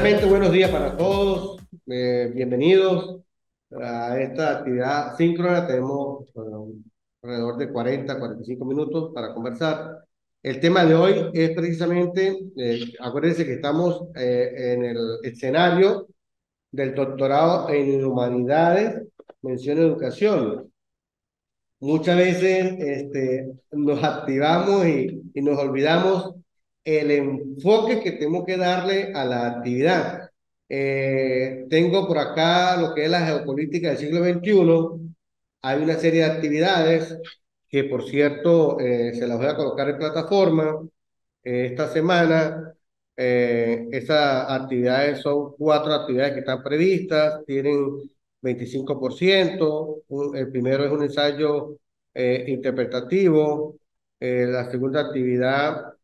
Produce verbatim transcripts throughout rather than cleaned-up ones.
Primeramente, buenos días para todos. Eh, bienvenidos a esta actividad síncrona. Tenemos bueno, alrededor de cuarenta, cuarenta y cinco minutos para conversar. El tema de hoy es precisamente, eh, acuérdense que estamos eh, en el escenario del doctorado en humanidades, mención educación. Muchas veces este, nos activamos y, y nos olvidamos el enfoque que tenemos que darle a la actividad. Eh, tengo por acá lo que es la geopolítica del siglo veintiuno. Hay una serie de actividades que, por cierto, eh, se las voy a colocar en plataforma eh, esta semana. Eh, esas actividades son cuatro actividades que están previstas, tienen veinticinco por ciento. Un- el primero es un ensayo eh, interpretativo. Eh, la segunda actividad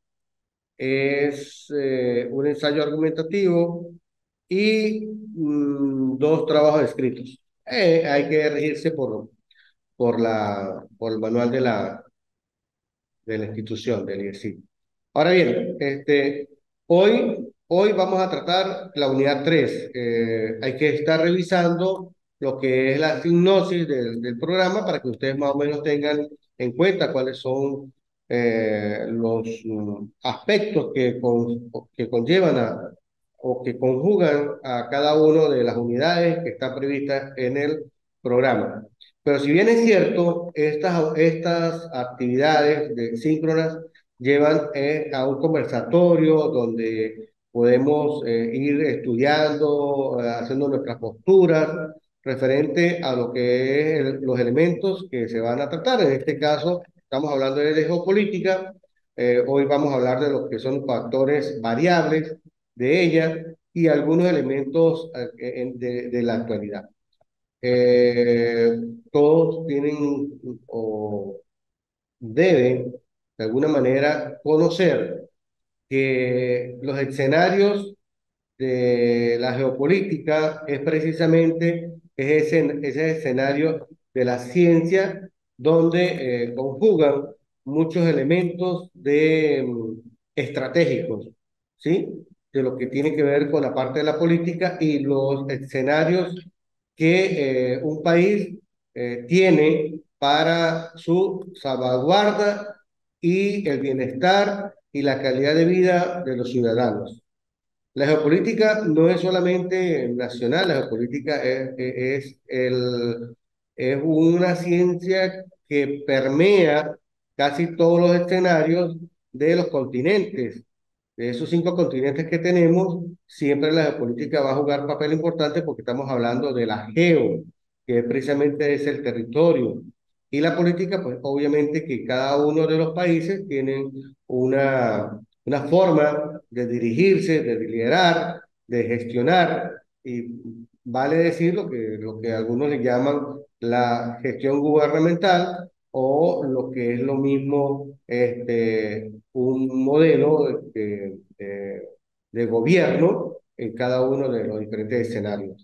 es eh, un ensayo argumentativo y mm, dos trabajos escritos. Eh, hay que regirse por, por, la, por el manual de la, de la institución, del I E S I. Ahora bien, este, hoy, hoy vamos a tratar la unidad tres. Eh, hay que estar revisando lo que es la sinopsis del, del programa para que ustedes más o menos tengan en cuenta cuáles son eh, los mm, aspectos que, con- que conllevan a, o que conjugan a cada una de las unidades que están previstas en el programa. Pero si bien es cierto, estas, estas actividades de síncronas llevan eh, a un conversatorio donde podemos eh, ir estudiando, eh, haciendo nuestras posturas referente a lo que es el- los elementos que se van a tratar. En este caso, estamos hablando de geopolítica. Eh, hoy vamos a hablar de lo que son factores variables de ella y algunos elementos eh, en- de de la actualidad. Eh, todos tienen o deben, de alguna manera, conocer que los escenarios de la geopolítica es precisamente ese, ese escenario de la ciencia donde eh, conjugan muchos elementos de, mm, estratégicos, ¿sí? De lo que tiene que ver con la parte de la política y los escenarios que eh, un país eh, tiene para su salvaguarda y el bienestar y la calidad de vida de los ciudadanos. La geopolítica no es solamente nacional, la geopolítica es, es, el, es una ciencia que permea casi todos los escenarios de los continentes. De esos cinco continentes que tenemos, siempre la geopolítica va a jugar papel importante porque estamos hablando de la geo, que precisamente es el territorio. Y la política, pues obviamente que cada uno de los países tiene una, una forma de dirigirse, de liderar, de gestionar, y vale decir lo que, lo que algunos le llaman la gestión gubernamental o lo que es lo mismo este, un modelo de, de, de gobierno en cada uno de los diferentes escenarios.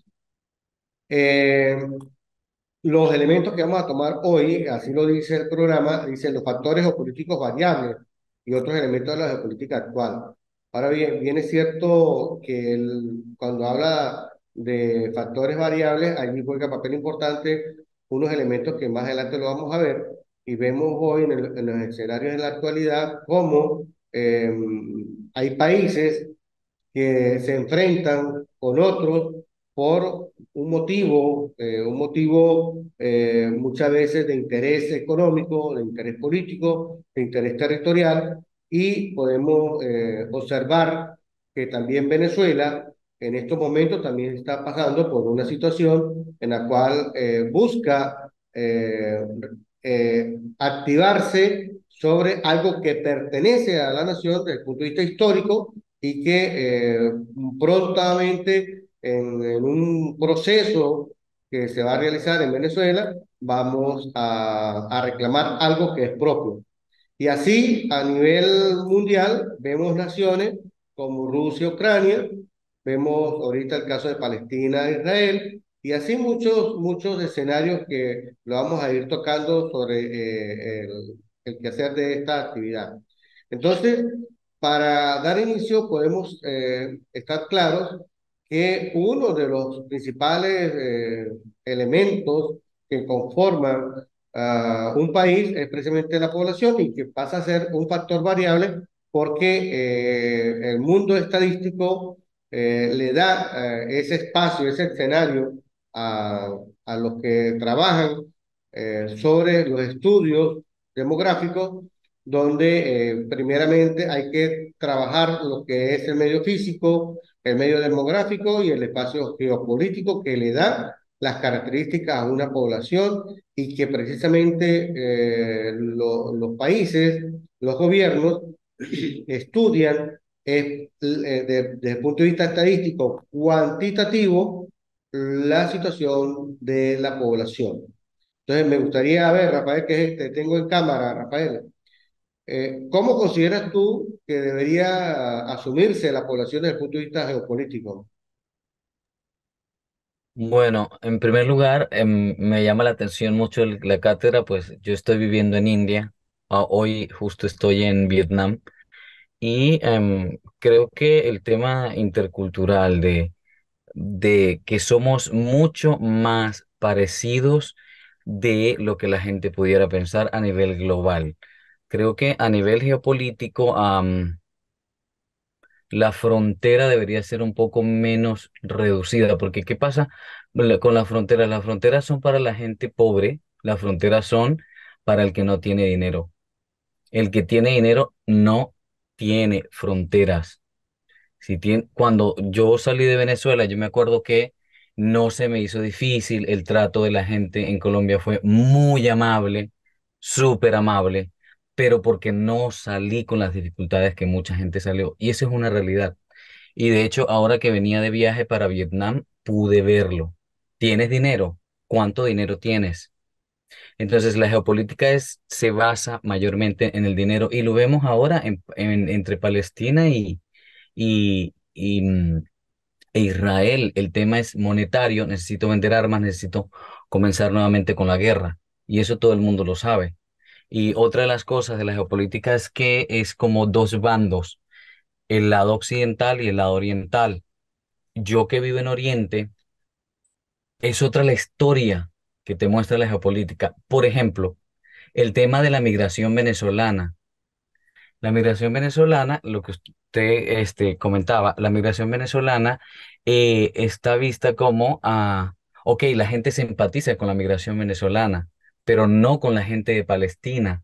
Eh, los elementos que vamos a tomar hoy, así lo dice el programa, dicen los factores geopolíticos variables y otros elementos de la geopolítica actual. Ahora bien, bien es cierto que el- cuando habla de factores variables, allí juega papel importante unos elementos que más adelante lo vamos a ver y vemos hoy en, el- en los escenarios de la actualidad cómo eh, hay países que se enfrentan con otros por un motivo, eh, un motivo eh, muchas veces de interés económico, de interés político, de interés territorial, y podemos eh, observar que también Venezuela en estos momentos también está pasando por una situación en la cual eh, busca eh, eh, activarse sobre algo que pertenece a la nación desde el punto de vista histórico y que eh, prontamente en, en un proceso que se va a realizar en Venezuela, vamos a, a reclamar algo que es propio. Y así, a nivel mundial, vemos naciones como Rusia, Ucrania, vemos ahorita el caso de Palestina, Israel, y así muchos, muchos escenarios que lo vamos a ir tocando sobre eh, el, el quehacer de esta actividad. Entonces, para dar inicio, podemos eh, estar claros que uno de los principales eh, elementos que conforman ah, un país es precisamente la población y que pasa a ser un factor variable porque eh, el mundo estadístico eh, le da eh, ese espacio, ese escenario a, a los que trabajan eh, sobre los estudios demográficos, donde eh, primeramente hay que trabajar lo que es el medio físico, el medio demográfico y el espacio geopolítico que le da las características a una población y que precisamente eh, lo- los países, los gobiernos estudian eh, eh, de- desde el punto de vista estadístico cuantitativo la situación de la población. Entonces me gustaría ver, Rafael, que te tengo en cámara, Rafael. Eh, ¿cómo consideras tú que debería asumirse la población desde el punto de vista geopolítico? Bueno, en primer lugar, em, me llama la atención mucho el- la cátedra, pues yo estoy viviendo en India, ah, hoy justo estoy en Vietnam y em, creo que el tema intercultural de, de que somos mucho más parecidos de lo que la gente pudiera pensar a nivel global. Creo que a nivel geopolítico, la frontera debería ser un poco menos reducida, porque ¿qué pasa la- con las fronteras? Las fronteras son para la gente pobre, las fronteras son para el que no tiene dinero. El que tiene dinero no tiene fronteras. Si tien- cuando yo salí de Venezuela, yo me acuerdo que no se me hizo difícil, el trato de la gente en Colombia fue muy amable, súper amable, pero porque no salí con las dificultades que mucha gente salió. Y eso es una realidad. Y de hecho, ahora que venía de viaje para Vietnam, pude verlo. ¿Tienes dinero? ¿Cuánto dinero tienes? Entonces, la geopolítica es, se basa mayormente en el dinero y lo vemos ahora en- en- entre Palestina y, y, y, mm, e Israel. El tema es monetario, necesito vender armas, necesito comenzar nuevamente con la guerra. Y eso todo el mundo lo sabe. Y otra de las cosas de la geopolítica es que es como dos bandos, el lado occidental y el lado oriental. Yo que vivo en Oriente, es otra la historia que te muestra la geopolítica. Por ejemplo, el tema de la migración venezolana. La migración venezolana, lo que usted este, comentaba, la migración venezolana eh, está vista como, ah, ok, la gente se empatiza con la migración venezolana, pero no con la gente de Palestina.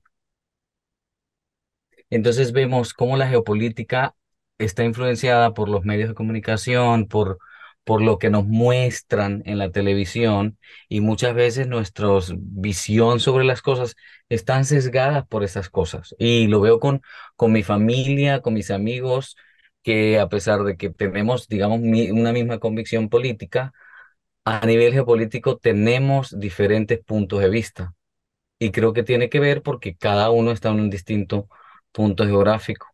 Entonces vemos cómo la geopolítica está influenciada por los medios de comunicación, por, por lo que nos muestran en la televisión y muchas veces nuestra visión sobre las cosas están sesgadas por esas cosas. Y lo veo con, con mi familia, con mis amigos, que a pesar de que tenemos, digamos, mi- una misma convicción política, a nivel geopolítico tenemos diferentes puntos de vista. Y creo que tiene que ver porque cada uno está en un distinto punto geográfico.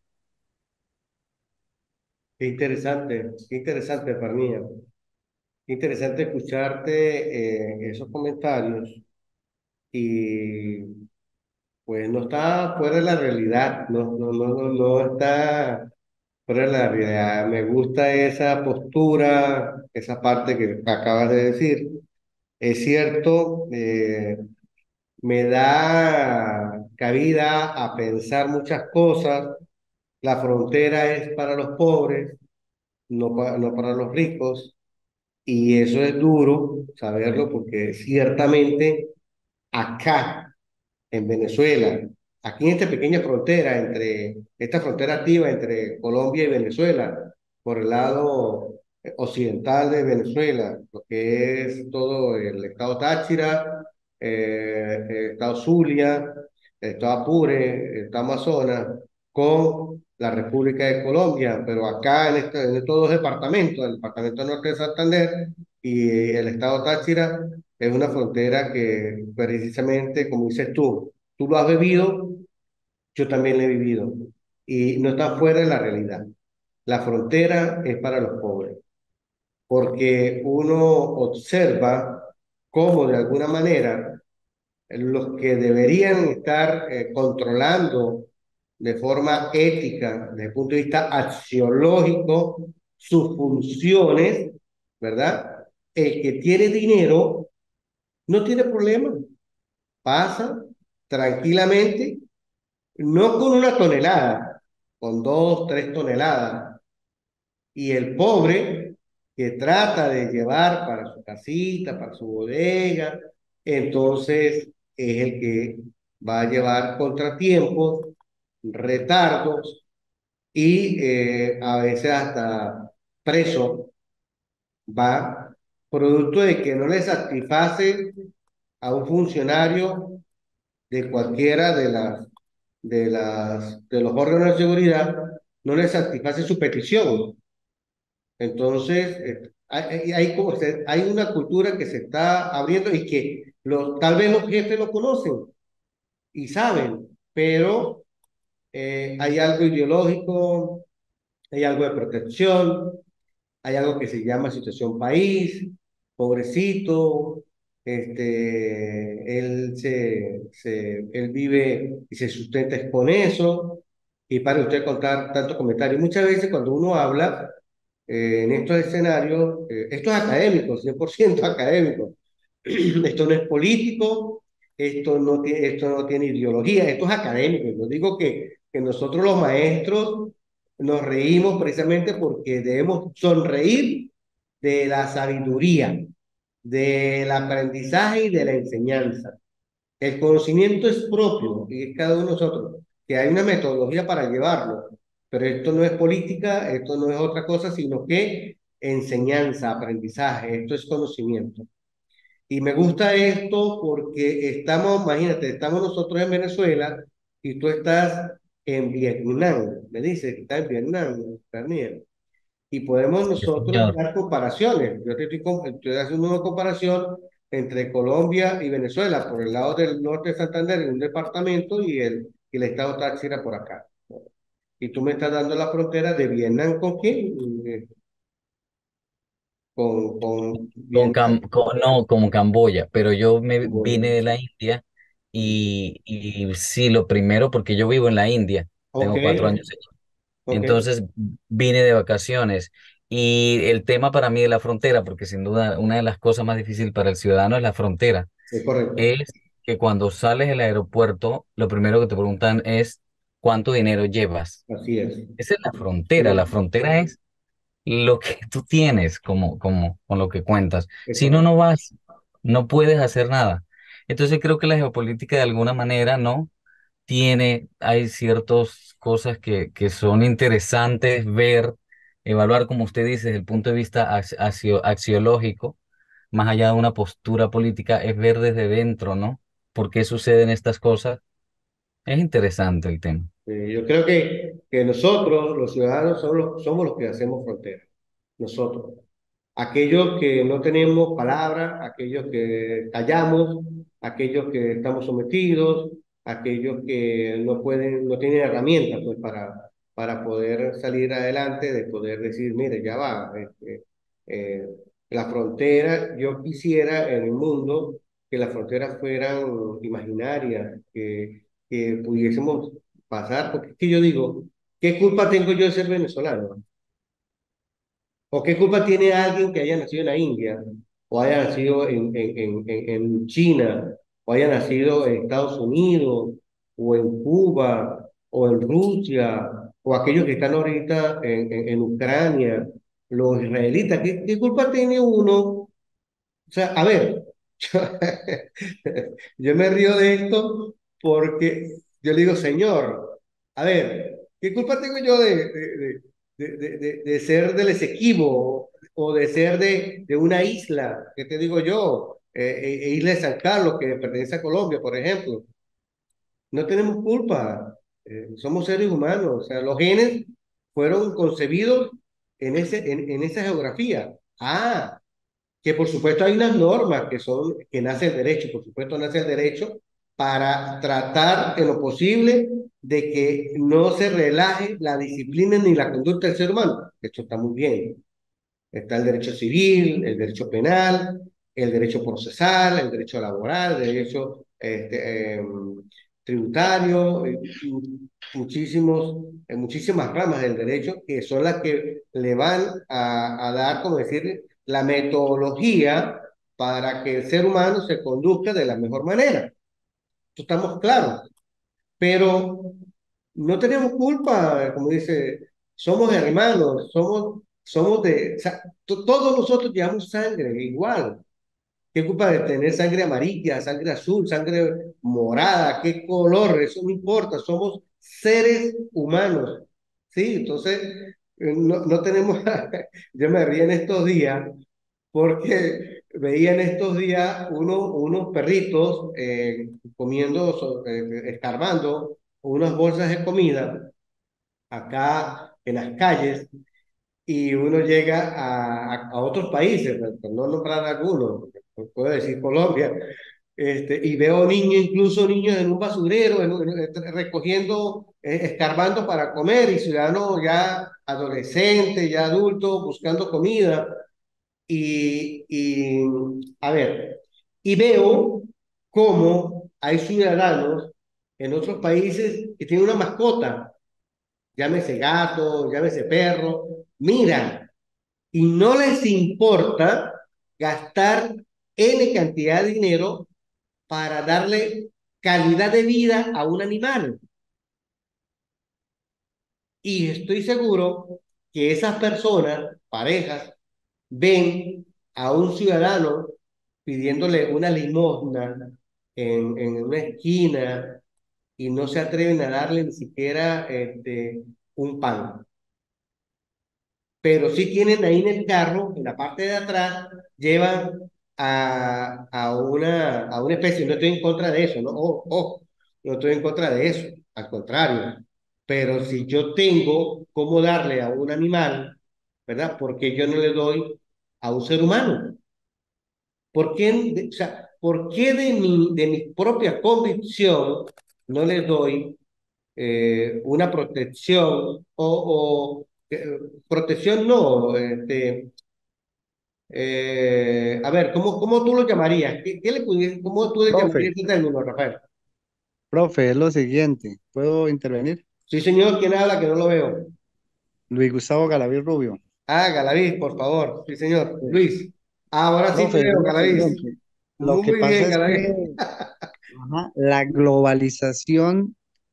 Qué interesante, qué interesante, Farnía. Qué interesante escucharte eh, esos comentarios y pues no está fuera de la realidad, no, no, no, no, no está fuera de la realidad. Me gusta esa postura, esa parte que acabas de decir. Es cierto, eh, me da cabida a pensar muchas cosas. La frontera es para los pobres, no, pa- no para los ricos. Y eso es duro saberlo porque ciertamente acá en Venezuela, aquí en esta pequeña frontera entre, esta frontera activa entre Colombia y Venezuela, por el lado eh, occidental de Venezuela, lo que es todo el estado Táchira, eh, el estado Zulia, el estado Apure, el estado Amazonas, con la República de Colombia, pero acá en, este- en estos dos departamentos, el departamento norte de Santander y el estado Táchira, es una frontera que precisamente, como dices tú, tú lo has vivido, yo también lo he vivido. Y no está fuera de la realidad. La frontera es para los pobres, porque uno observa cómo de alguna manera los que deberían estar eh, controlando de forma ética, desde el punto de vista axiológico, sus funciones, ¿verdad? El que tiene dinero no tiene problema, pasa tranquilamente, no con una tonelada, con dos, tres toneladas. Y el pobre que trata de llevar para su casita, para su bodega, entonces es el que va a llevar contratiempos, retardos y eh, a veces hasta preso va, producto de que no le satisface a un funcionario de cualquiera de las, de las, de los órganos de seguridad, no le satisface su petición. Entonces, eh, hay, hay, hay como se- hay una cultura que se está abriendo y que los, tal vez los jefes lo conocen y saben, pero eh, hay algo ideológico, hay algo de protección, hay algo que se llama situación país, pobrecito, este, él, se, se, él vive y se sustenta es con eso, y para usted contar tantos comentarios. Muchas veces cuando uno habla eh, en estos escenarios, eh, esto es académico, cien por ciento académico, esto no es político, esto no tiene, esto no tiene ideología, esto es académico. Yo digo que, que nosotros los maestros nos reímos precisamente porque debemos sonreír de la sabiduría, del aprendizaje y de la enseñanza. El conocimiento es propio y es cada uno de nosotros, que hay una metodología para llevarlo, pero esto no es política, esto no es otra cosa, sino que enseñanza, aprendizaje, esto es conocimiento. Y me gusta esto porque estamos, imagínate, estamos nosotros en Venezuela y tú estás en Vietnam, me dice que estás en Vietnam, Daniel. Y podemos Sí, nosotros señor. dar comparaciones. Yo te estoy, com- estoy haciendo una comparación entre Colombia y Venezuela, por el lado del norte de Santander, en un departamento, y el, y el estado Táchira por acá. Y tú me estás dando la frontera de Vietnam con quién? Eh, Con, con Con Cam- Vietnam. con- no, como Camboya, pero yo me vine Bueno, de la India y, y sí, lo primero, porque yo vivo en la India, ok, tengo cuatro años allí. ok, Entonces vine de vacaciones y el tema para mí de la frontera, porque sin duda una de las cosas más difíciles para el ciudadano es la frontera, es correcto. es que cuando sales del aeropuerto, lo primero que te preguntan es cuánto dinero llevas. Así es. Esa es la frontera, la Sí, frontera es lo que tú tienes como, como, con lo que cuentas. es Si no, no correcto. vas, no puedes hacer nada. Entonces creo que la geopolítica de alguna manera no tiene, hay ciertas cosas que, que son interesantes ver, evaluar, como usted dice, desde el punto de vista ax- axio- axiológico, más allá de una postura política, es ver desde dentro, ¿no? ¿Por qué suceden estas cosas? Es interesante el tema. Eh, yo creo que, que nosotros, los ciudadanos, somos los, somos los que hacemos frontera. Nosotros. Aquellos que no tenemos palabra, aquellos que callamos, aquellos que estamos sometidos, aquellos que no pueden, no tienen herramientas pues, para, para poder salir adelante, de poder decir, mire, ya va, este, eh, la frontera, yo quisiera en el mundo que las fronteras fueran imaginarias, que, que pudiésemos pasar, porque es que yo digo, ¿qué culpa tengo yo de ser venezolano? ¿O qué culpa tiene alguien que haya nacido en la India, o haya nacido en, en, en, en en China, o haya nacido en Estados Unidos, o en Cuba, o en Rusia, o aquellos que están ahorita en, en, en Ucrania, los israelitas? ¿Qué, qué culpa tiene uno? O sea, a ver, yo, yo me río de esto porque yo le digo, señor, a ver, ¿qué culpa tengo yo de, de, de, de, de- de ser del Esequibo o de ser de, de una isla? ¿Qué te digo yo? Eh, eh, eh, isla de San Carlos, que pertenece a Colombia, por ejemplo. No tenemos culpa, eh, somos seres humanos, o sea, los genes fueron concebidos en, ese, en, en esa geografía. Ah, que por supuesto hay unas normas que son, que nace el derecho, por supuesto nace el derecho para tratar en lo posible de que no se relaje la disciplina ni la conducta del ser humano. Esto está muy bien. Está el derecho civil, el derecho penal, el derecho procesal, el derecho laboral, el derecho este, eh, tributario, y muchísimos, en muchísimas ramas del derecho que son las que le van a, a dar, como decir, la metodología para que el ser humano se conduzca de la mejor manera. Esto estamos claros, pero no tenemos culpa, como dice, somos hermanos, somos, somos de, o sea, to- todos nosotros llevamos sangre igual. ¿Qué culpa de tener sangre amarilla, sangre azul, sangre morada? ¿Qué color? Eso no importa, somos seres humanos. Sí, entonces eh, no, no tenemos, yo me río en estos días porque veía en estos días uno, unos perritos eh, comiendo, so- eh, escarbando unas bolsas de comida acá en las calles y uno llega a, a, a otros países, por por no nombrar algunos, puedo decir Colombia, este, y veo niños, incluso niños en un basurero, en un- en- recogiendo, eh, escarbando para comer, y ciudadanos ya adolescentes, ya adultos, buscando comida. Y, y, a ver, y veo cómo hay ciudadanos en otros países que tienen una mascota, llámese gato, llámese perro, mira, y no les importa gastar N cantidad de dinero para darle calidad de vida a un animal. Y estoy seguro que esas personas, parejas, ven a un ciudadano pidiéndole una limosna en, en una esquina y no se atreven a darle ni siquiera este, un pan. Pero sí tienen ahí en el carro, en la parte de atrás, llevan a, a una, a una especie, no estoy en contra de eso, ¿no? Ojo, ojo, no estoy en contra de eso, al contrario. Pero si yo tengo cómo darle a un animal, ¿verdad? Porque yo no le doy a un ser humano. ¿Por qué, de- o sea, ¿por qué de mi, de mi propia convicción no le doy eh, una protección o, o, eh, protección no, este, eh, a ver, ¿cómo, cómo tú lo llamarías? ¿Qué, qué le pudi- ¿Cómo tú le llamarías Profe, ese término, Rafael? profe, es lo siguiente. ¿Puedo intervenir? Sí, señor, ¿quién habla? Que no lo veo. Luis Gustavo Galaví Rubio. Ah, Galaviz, por favor. Sí, señor. Eh, Luis. Ahora sí te profe, es veo, lo Galaviz. siguiente. Lo que Muy pasa bien, es que Galaviz. ajá, la globalización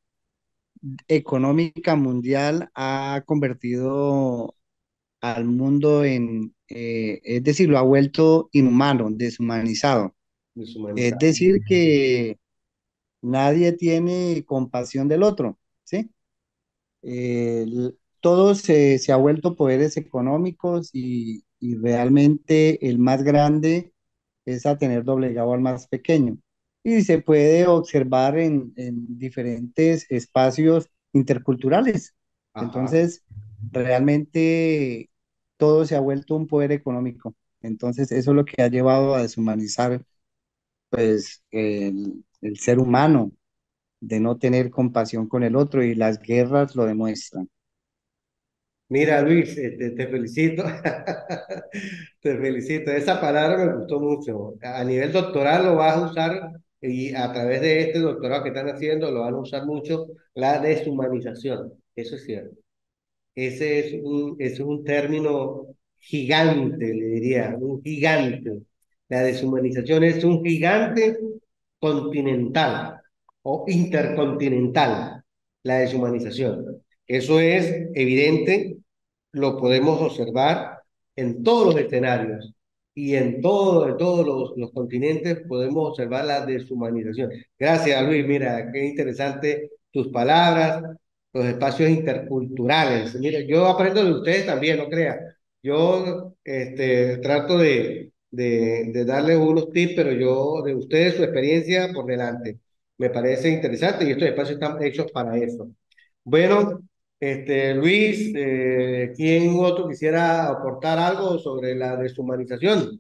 económica mundial ha convertido al mundo en, eh, es decir, lo ha vuelto inhumano, deshumanizado. Es Deshumanizado. decir, que nadie tiene compasión del otro, ¿sí? eh, l- todo se, se ha vuelto poderes económicos y, y realmente el más grande es a tener doblegado al más pequeño. Y se puede observar en, en diferentes espacios interculturales. Ajá. Entonces, realmente todo se ha vuelto un poder económico. Entonces, eso es lo que ha llevado a deshumanizar, pues, el, el ser humano, de no tener compasión con el otro, y las guerras lo demuestran. Mira, Luis, este, te felicito. Te felicito. Esa palabra me gustó mucho. A nivel doctoral lo vas a usar y a través de este doctorado que están haciendo lo van a usar mucho, la deshumanización. Eso es cierto. Ese es un, ese es un término gigante, le diría, un gigante. La deshumanización es un gigante continental o intercontinental, la deshumanización. Eso es evidente, lo podemos observar en todos los escenarios y en, todo, en todos los, los continentes podemos observar la deshumanización. Gracias, Luis. Mira, qué interesante tus palabras, los espacios interculturales. Mira, yo aprendo de ustedes también, no creas. Yo este, trato de, de, de darles unos tips, pero yo de ustedes su experiencia por delante. Me parece interesante y estos espacios están hechos para eso. Bueno, este, Luis, eh, ¿quién otro quisiera aportar algo sobre la deshumanización?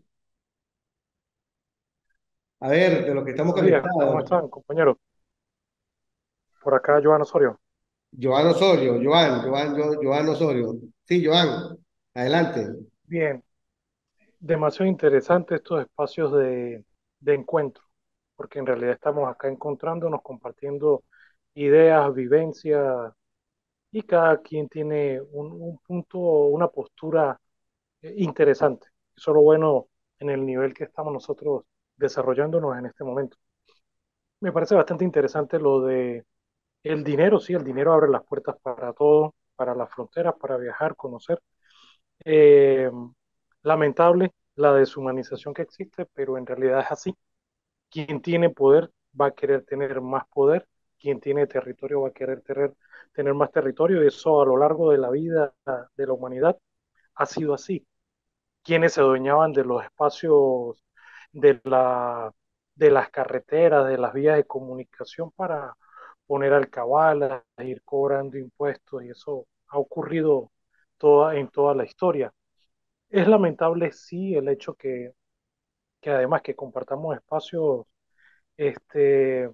A ver, de lo que estamos Buenos días, ¿cómo conectados. están, compañeros? Por acá, Joan Osorio. Joan Osorio, Joan, Joan, Jo- Joan Osorio. Sí, Joan, adelante. Bien, demasiado interesante estos espacios de, de encuentro, porque en realidad estamos acá encontrándonos, compartiendo ideas, vivencias, y cada quien tiene un, un punto, una postura eh, interesante. Eso es lo bueno en el nivel que estamos nosotros desarrollándonos en este momento. Me parece bastante interesante lo de el dinero, sí, el dinero abre las puertas para todo, para las fronteras, para viajar, conocer. Eh, Lamentable la deshumanización que existe, pero en realidad es así. Quien tiene poder va a querer tener más poder, quien tiene territorio va a querer tener, tener más territorio, y eso a lo largo de la vida de la humanidad ha sido así. Quienes se adueñaban de los espacios de, la, de las carreteras, de las vías de comunicación para poner alcabalas, ir cobrando impuestos, y eso ha ocurrido toda, en toda la historia. Es lamentable, sí, el hecho que, que además que compartamos espacios, este,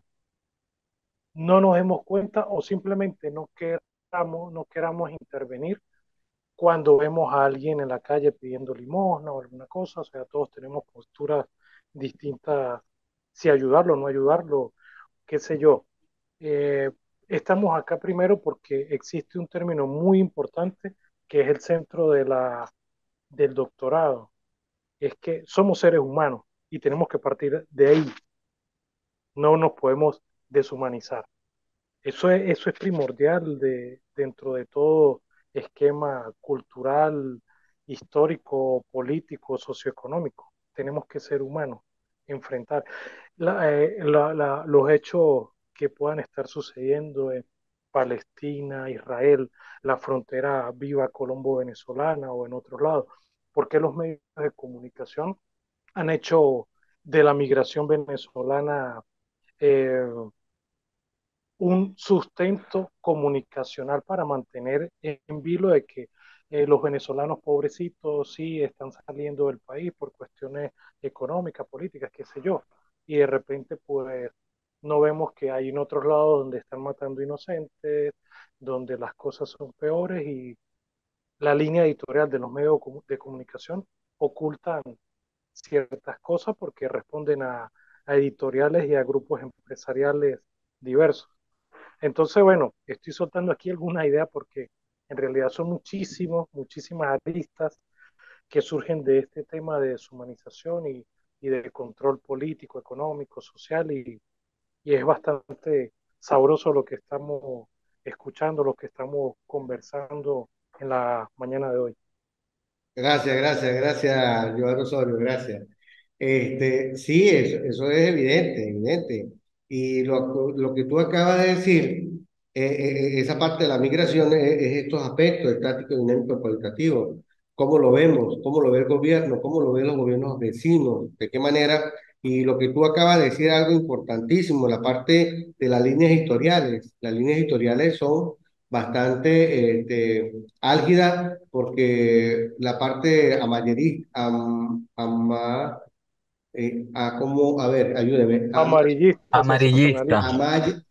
no nos demos cuenta o simplemente no queramos, no queramos intervenir cuando vemos a alguien en la calle pidiendo limosna o alguna cosa. O sea, todos tenemos posturas distintas, si ayudarlo o no ayudarlo, qué sé yo. Eh, Estamos acá primero porque existe un término muy importante que es el centro de la, del doctorado. Es que somos seres humanos y tenemos que partir de ahí. No nos podemos deshumanizar. Eso es, eso es primordial de, dentro de todo esquema cultural, histórico, político, socioeconómico. Tenemos que ser humanos, enfrentar la- eh, la- la- los hechos que puedan estar sucediendo en Palestina, Israel, la frontera viva colombo-venezolana o en otros lados. Porque los medios de comunicación han hecho de la migración venezolana eh, un sustento comunicacional para mantener en vilo de que eh, los venezolanos pobrecitos sí están saliendo del país por cuestiones económicas, políticas, qué sé yo, y de repente pues no vemos que hay en otros lados donde están matando inocentes, donde las cosas son peores, y la línea editorial de los medios de comunicación ocultan ciertas cosas porque responden a, a editoriales y a grupos empresariales diversos. Entonces, bueno, estoy soltando aquí alguna idea porque en realidad son muchísimos, muchísimas aristas que surgen de este tema de deshumanización y, y de control político, económico, social, y, y es bastante sabroso lo que estamos escuchando, lo que estamos conversando en la mañana de hoy. Gracias, gracias, gracias, Joan Osorio, gracias. Este, sí, eso, eso es evidente, evidente. Y lo, lo que tú acabas de decir, eh, eh, eh, esa parte de la migración es, es estos aspectos, estático, dinámico, cualitativo. ¿Cómo lo vemos? ¿Cómo lo ve el gobierno? ¿Cómo lo ven los gobiernos vecinos? ¿De qué manera? Y lo que tú acabas de decir es algo importantísimo, la parte de las líneas editoriales. Las líneas editoriales son bastante este, álgida porque la parte amarillista, am, ama, eh, a como, a ver, ayúdeme, ama, Amarillista, Amarillista, sensacionalista, ama,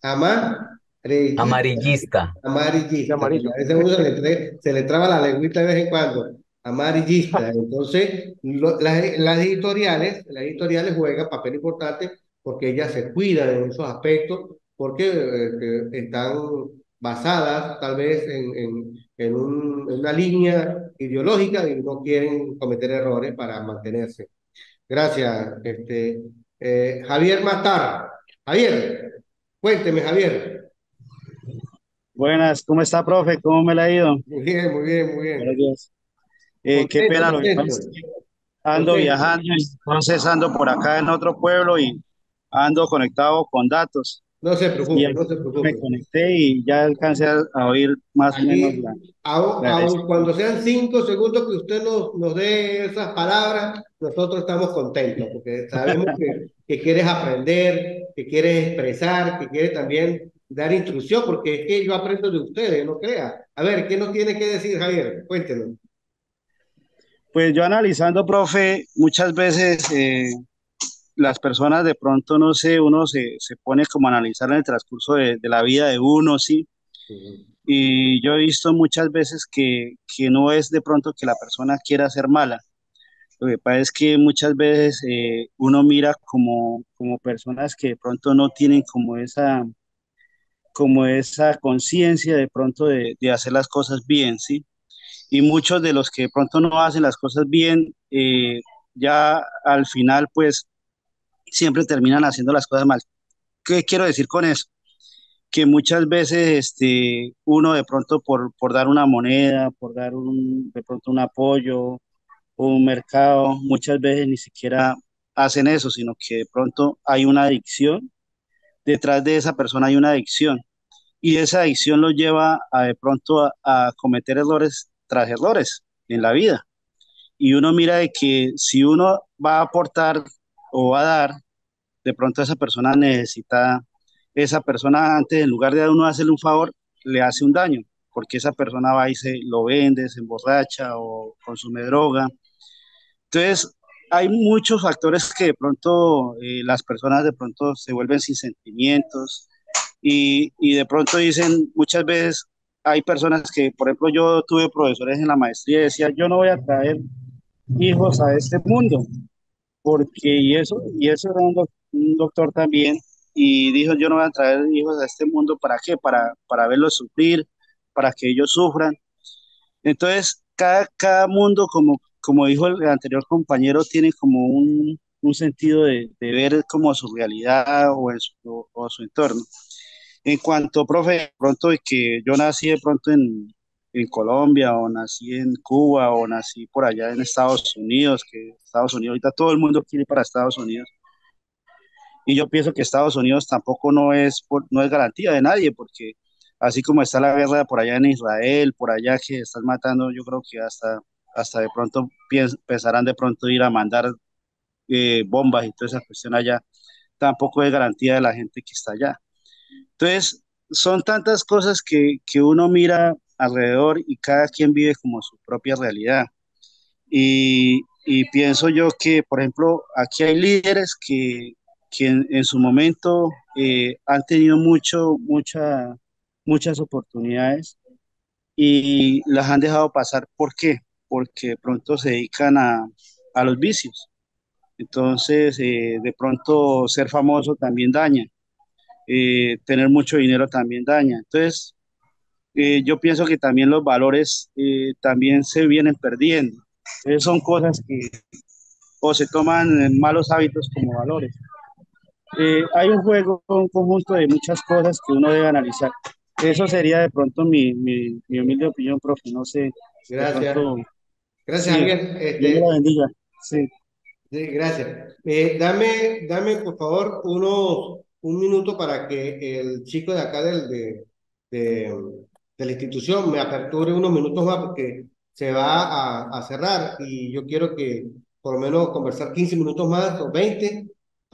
amarillista, amarillista. de amarillista, porque amarillo. a veces uno se le, tre- se le traba la lengüita de vez en cuando, amarillista. Entonces, lo- las, las editoriales, las editoriales juegan papel importante porque ellas se cuidan en esos aspectos, porque eh, que están basadas tal vez en, en, en un- en una línea ideológica y no quieren cometer errores para mantenerse. Gracias, este, eh, Javier Matar. Javier, cuénteme, Javier. Buenas, ¿cómo está, profe? ¿Cómo me la ha ido? Muy bien, muy bien, muy Buenos bien. días. Eh, qué Contento, pena, lo que pasa contento, es que ando contento. viajando y procesando por acá en otro pueblo y ando conectado con datos. No se Y preocupe, no aquí se me preocupe. conecté y ya alcancé a, a oír más o menos la, Aquí, aun, la aun cuando explicación. sean cinco segundos que usted nos, nos dé esas palabras, nosotros estamos contentos porque sabemos que, que quieres aprender, que quieres expresar, que quieres también dar instrucción, porque es que yo aprendo de ustedes, no crea. A ver, ¿qué nos tiene que decir, Javier? Cuéntenos. Pues yo analizando, profe, muchas veces eh, las personas de pronto, no sé, uno se, se pone como a analizar en el transcurso de, de la vida de uno, ¿sí? Ujú. Y yo he visto muchas veces que, que no es de pronto que la persona quiera ser mala. Lo que pasa es que muchas veces eh, uno mira como, como personas que de pronto no tienen como esa, como esa conciencia de pronto de, de hacer las cosas bien, ¿sí? y muchos de los que de pronto no hacen las cosas bien, eh, ya al final pues siempre terminan haciendo las cosas mal. ¿Qué quiero decir con eso? Que muchas veces este, uno de pronto por, por dar una moneda, por dar un, de pronto un apoyo o un mercado, muchas veces ni siquiera hacen eso, sino que de pronto hay una adicción, detrás de esa persona hay una adicción y esa adicción lo lleva a de pronto a, a cometer errores tras errores en la vida. Y uno mira de que si uno va a aportar o va a dar, de pronto esa persona necesita, esa persona antes en lugar de uno hacerle un favor, le hace un daño, porque esa persona va y se lo vende, se emborracha o consume droga. Entonces, hay muchos factores que de pronto eh, las personas de pronto se vuelven sin sentimientos y, y de pronto dicen, muchas veces hay personas que, por ejemplo, yo tuve profesores en la maestría y decía, yo no voy a traer hijos a este mundo, porque y eso, y eso era un, doc- un doctor también, y dijo, yo no voy a traer hijos a este mundo, ¿para qué? Para, para verlos sufrir, para que ellos sufran. Entonces, cada, cada mundo, como, como dijo el anterior compañero, tiene como un, un sentido de, de ver como su realidad o, en su, o su entorno. En cuanto, profe, de pronto de que yo nací de pronto en, en Colombia o nací en Cuba o nací por allá en Estados Unidos, que Estados Unidos, ahorita todo el mundo quiere ir para Estados Unidos. Y yo pienso que Estados Unidos tampoco no es, por- no es garantía de nadie, porque así como está la guerra por allá en Israel, por allá que están matando, yo creo que hasta, hasta de pronto piens- pensarán de pronto ir a mandar eh, bombas y toda esa cuestión allá, tampoco es garantía de la gente que está allá. Entonces, son tantas cosas que, que uno mira alrededor y cada quien vive como su propia realidad. Y, y pienso yo que, por ejemplo, aquí hay líderes que, que en, en su momento eh, han tenido mucho, mucha, muchas oportunidades y las han dejado pasar. ¿Por qué? Porque de pronto se dedican a, a los vicios. Entonces, eh, de pronto ser famoso también daña, eh, tener mucho dinero también daña. Entonces, eh, yo pienso que también los valores eh, también se vienen perdiendo. Entonces, son cosas que o se toman eh, malos hábitos como valores. Eh, hay un juego, un conjunto de muchas cosas que uno debe analizar. Eso sería de pronto mi, mi, mi humilde opinión, profe. No sé, de Gracias. pronto, Gracias, sí, Javier. Dios me la Este, bendiga. Sí, sí, gracias. Eh, dame, dame, por favor, unos, un minuto para que el chico de acá del, de, de, de la institución me aperture unos minutos más porque se va a, a cerrar y yo quiero que por lo menos conversar quince minutos más o veinte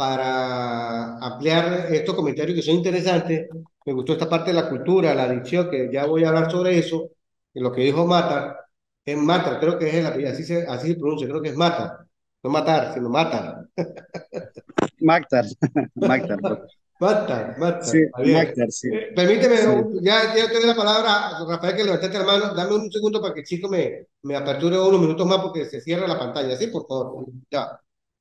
para ampliar estos comentarios que son interesantes. Me gustó esta parte de la cultura, la adicción, que ya voy a hablar sobre eso, y lo que dijo Matar. Es Matar, creo que es el apellido, así se, así se pronuncia, creo que es Matar. No matar, sino matar. Magdar, Magdar, profe. Matar, Sí, matar. Está bien. Magdar, sí, Eh, permíteme, sí. un- ya, ya te doy la palabra, Rafael, que levantaste la mano. Dame un segundo para que el chico me, me aperture unos minutos más porque se cierra la pantalla. Sí, por favor. Ya.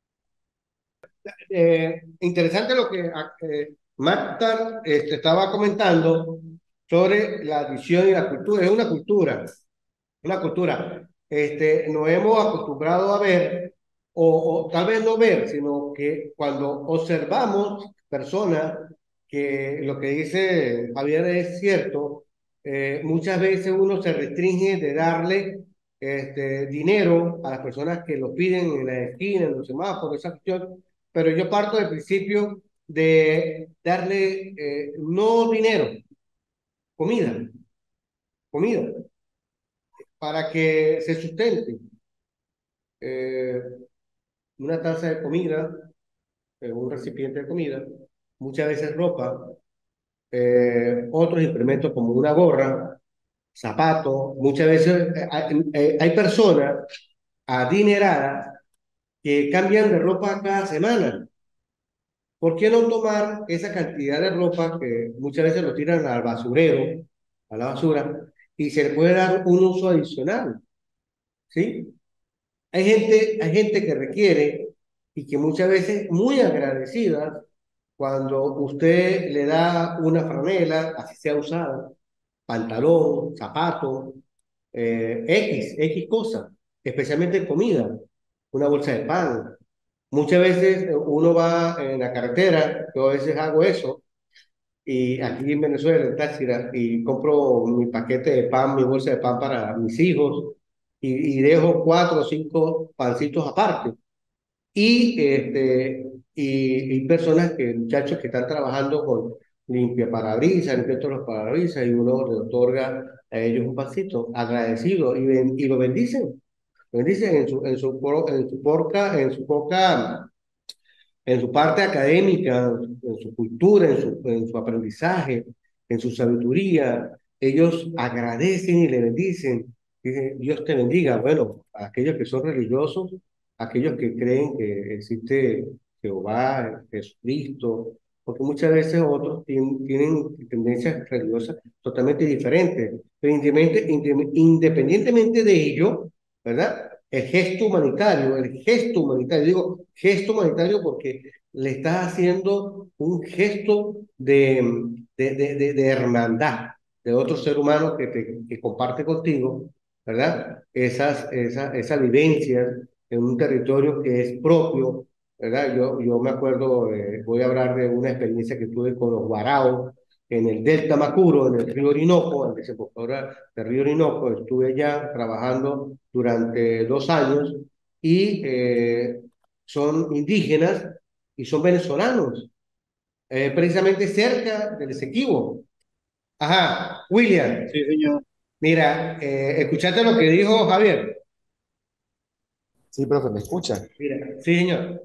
Eh, interesante lo que eh, Matar este, estaba comentando sobre la visión y la cultura. Es una cultura. Una cultura. Este, nos hemos acostumbrado a ver, o, o tal vez no ver, sino que cuando observamos personas, que lo que dice Javier es cierto, eh, muchas veces uno se restringe de darle este, dinero a las personas que lo piden en la esquina, en los semáforos, esa cuestión, pero yo parto del principio de darle eh, no dinero, comida, comida para que se sustente. Eh, una taza de comida, eh, un recipiente de comida, muchas veces ropa, eh, otros implementos como una gorra, zapatos, muchas veces eh, hay, eh, hay personas adineradas que cambian de ropa cada semana. ¿Por qué no tomar esa cantidad de ropa que muchas veces lo tiran al basurero, a la basura, y se le puede dar un uso adicional? ¿Sí? Hay gente, hay gente que requiere y que muchas veces muy agradecida cuando usted le da una franela, así sea usada, pantalón, zapato, eh, X, X cosa, especialmente comida, una bolsa de pan. Muchas veces eh, uno va en la carretera, yo a veces hago eso, y aquí en Venezuela, en Táchira, y compro mi paquete de pan, mi bolsa de pan para mis hijos, y, y dejo cuatro o cinco pancitos aparte. Y, este, y, y personas que, muchachos que están trabajando con limpia parabrisas, limpia todos los parabrisas, y uno le otorga a ellos un pancito agradecido y, ben- y lo bendicen. Lo bendicen en su, en su, por- en su porca, en su poca en su parte académica, en su cultura, en su, en su aprendizaje, en su sabiduría, ellos agradecen y le bendicen. Dicen, Dios te bendiga. Bueno, a aquellos que son religiosos, aquellos que creen que existe Jehová, Jesucristo, porque muchas veces otros tienen, tienen tendencias religiosas totalmente diferentes. Pero independientemente, independientemente de ello, ¿verdad? El gesto humanitario, el gesto humanitario, digo gesto humanitario porque le estás haciendo un gesto de, de, de, de, de hermandad de otro ser humano que, te, que comparte contigo, ¿verdad? Esas, esas, esas vivencias en un territorio que es propio, ¿verdad? Yo, yo me acuerdo, eh, voy a hablar de una experiencia que tuve con los guaraos en el Delta Macuro, en el río Orinoco, en la desembocadura del río Orinoco. Estuve allá trabajando durante dos años y eh, son indígenas y son venezolanos, eh, precisamente cerca del Esequibo. Ajá, William, Sí, señor. mira, eh, escuchaste lo que dijo Javier. Sí, profe, ¿me escucha? Mira, sí, señor.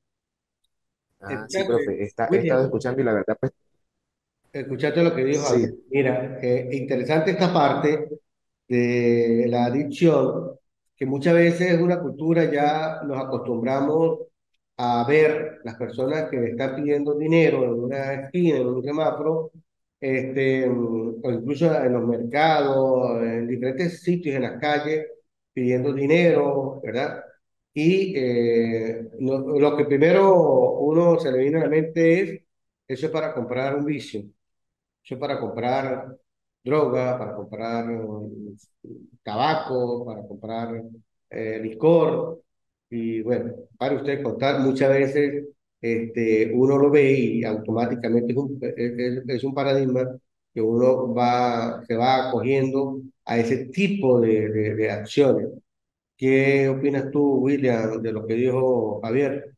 Ah, sí, Escuchaste, profe, está, he estado William, escuchando y la verdad, pues escuchaste lo que dijo Javier. sí, Mira, eh, interesante esta parte de la adicción, que muchas veces es una cultura, ya nos acostumbramos a ver las personas que le están pidiendo dinero en una esquina, en un semáforo, este, mm, o incluso en los mercados, en diferentes sitios, en las calles, pidiendo dinero, ¿verdad? Y eh, lo, lo que primero uno se le viene a la mente es, eso es para comprar un vicio. Eso es para comprar droga, para comprar mm, tabaco, para comprar eh, licor. Y bueno, para usted contar, muchas veces este, uno lo ve y automáticamente es un, es, es- es un paradigma que uno va, se va acogiendo a ese tipo de, de, de acciones. ¿Qué opinas tú, William, de lo que dijo Javier?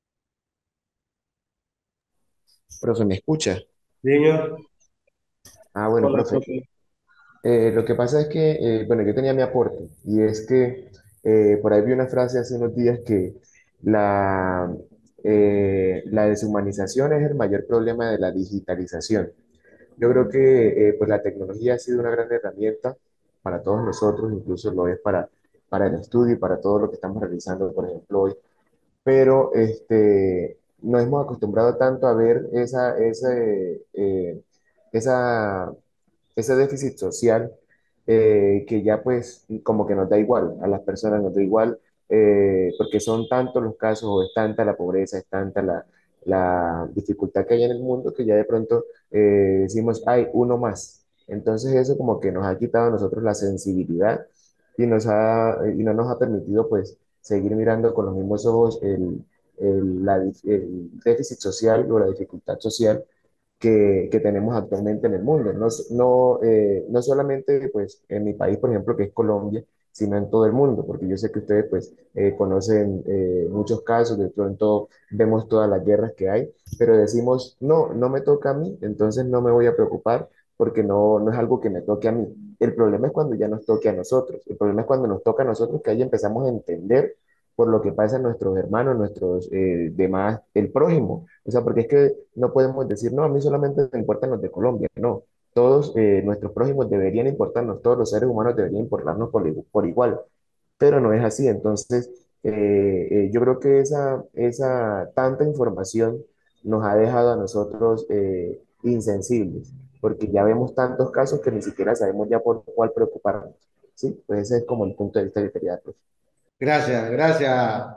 profe, ¿me escucha? Señor, Ah, bueno, Hola, profe, profe. eh, lo que pasa es que, eh, bueno, yo tenía mi aporte y es que eh, por ahí vi una frase hace unos días que la, eh, la deshumanización es el mayor problema de la digitalización. Yo creo que eh, pues la tecnología ha sido una gran herramienta para todos nosotros, incluso lo es para, para el estudio y para todo lo que estamos realizando, por ejemplo, hoy. Pero este, nos hemos acostumbrado tanto a ver esa, ese, eh, esa, ese déficit social eh, que ya pues como que nos da igual, a las personas nos da igual, eh, porque son tantos los casos o es tanta la pobreza, es tanta la, la dificultad que hay en el mundo que ya de pronto eh, decimos, hay uno más. Entonces eso como que nos ha quitado a nosotros la sensibilidad y, nos ha, y no nos ha permitido pues seguir mirando con los mismos ojos el, el, la dif- el déficit social o la dificultad social que, que tenemos actualmente en el mundo. No, s- no, eh, no solamente pues, en mi país, por ejemplo, que es Colombia, sino en todo el mundo, porque yo sé que ustedes pues, eh, conocen eh, muchos casos, de pronto vemos todas las guerras que hay, pero decimos, no, no me toca a mí, entonces no me voy a preocupar porque no, no es algo que me toque a mí. El problema es cuando ya nos toque a nosotros, el problema es cuando nos toca a nosotros que ahí empezamos a entender por lo que pasa a nuestros hermanos, nuestros eh, demás, el prójimo. O sea, porque es que no podemos decir, no, a mí solamente me importan los de Colombia. No, todos eh, nuestros prójimos deberían importarnos, todos los seres humanos deberían importarnos por, igu- por igual, pero no es así. Entonces, eh, eh, yo creo que esa, esa tanta información nos ha dejado a nosotros eh, insensibles, porque ya vemos tantos casos que ni siquiera sabemos ya por cuál preocuparnos. ¿Sí? Pues ese es como el punto de vista que quería dar, profe. gracias, gracias,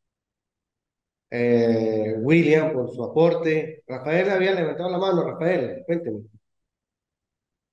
eh, William, por su aporte. Rafael había levantado la mano. Rafael, cuénteme.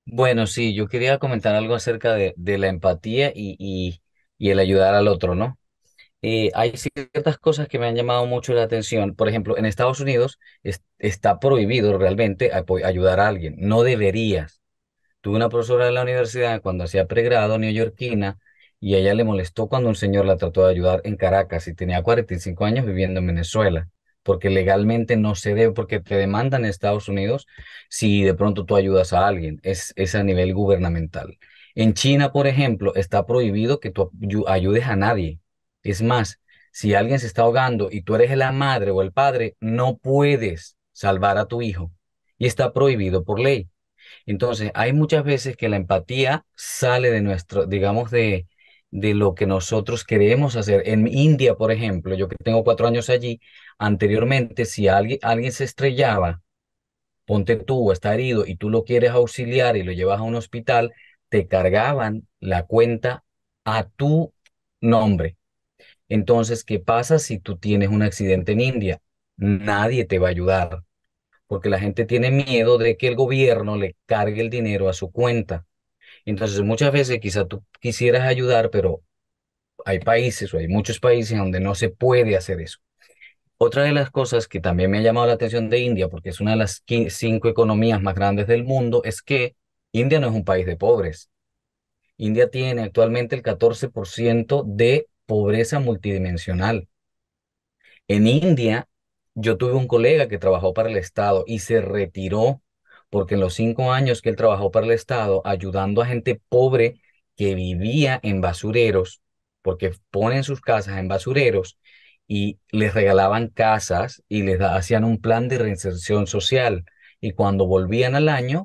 Bueno, sí, yo quería comentar algo acerca de, de la empatía y, y, y el ayudar al otro, ¿no? Eh, hay ciertas cosas que me han llamado mucho la atención. Por ejemplo, en Estados Unidos es- está prohibido realmente apo- ayudar a alguien. No deberías. Tuve una profesora de la universidad cuando hacía pregrado neoyorquina y a ella le molestó cuando un señor la trató de ayudar en Caracas y tenía cuarenta y cinco años viviendo en Venezuela, porque legalmente no se debe, porque te demandan en Estados Unidos si de pronto tú ayudas a alguien, es, es a nivel gubernamental. En China, por ejemplo, está prohibido que tú ayu- ayudes a nadie. Es más, si alguien se está ahogando y tú eres la madre o el padre, no puedes salvar a tu hijo y está prohibido por ley. Entonces, hay muchas veces que la empatía sale de nuestro, digamos, de, de lo que nosotros queremos hacer. En India, por ejemplo, yo que tengo cuatro años allí, anteriormente, si alguien, alguien se estrellaba, ponte tú, está herido y tú lo quieres auxiliar y lo llevas a un hospital, te cargaban la cuenta a tu nombre. Entonces, ¿qué pasa si tú tienes un accidente en India? Nadie te va a ayudar porque la gente tiene miedo de que el gobierno le cargue el dinero a su cuenta. Entonces, muchas veces quizá tú quisieras ayudar, pero hay países o hay muchos países donde no se puede hacer eso. Otra de las cosas que también me ha llamado la atención de India, porque es una de las qui- cinco economías más grandes del mundo, es que India no es un país de pobres. India tiene actualmente el catorce por ciento de pobreza multidimensional. En India, yo tuve un colega que trabajó para el Estado y se retiró porque en los cinco años que él trabajó para el Estado, ayudando a gente pobre que vivía en basureros, porque ponen sus casas en basureros y les regalaban casas y les da- hacían un plan de reinserción social. Y cuando volvían al año,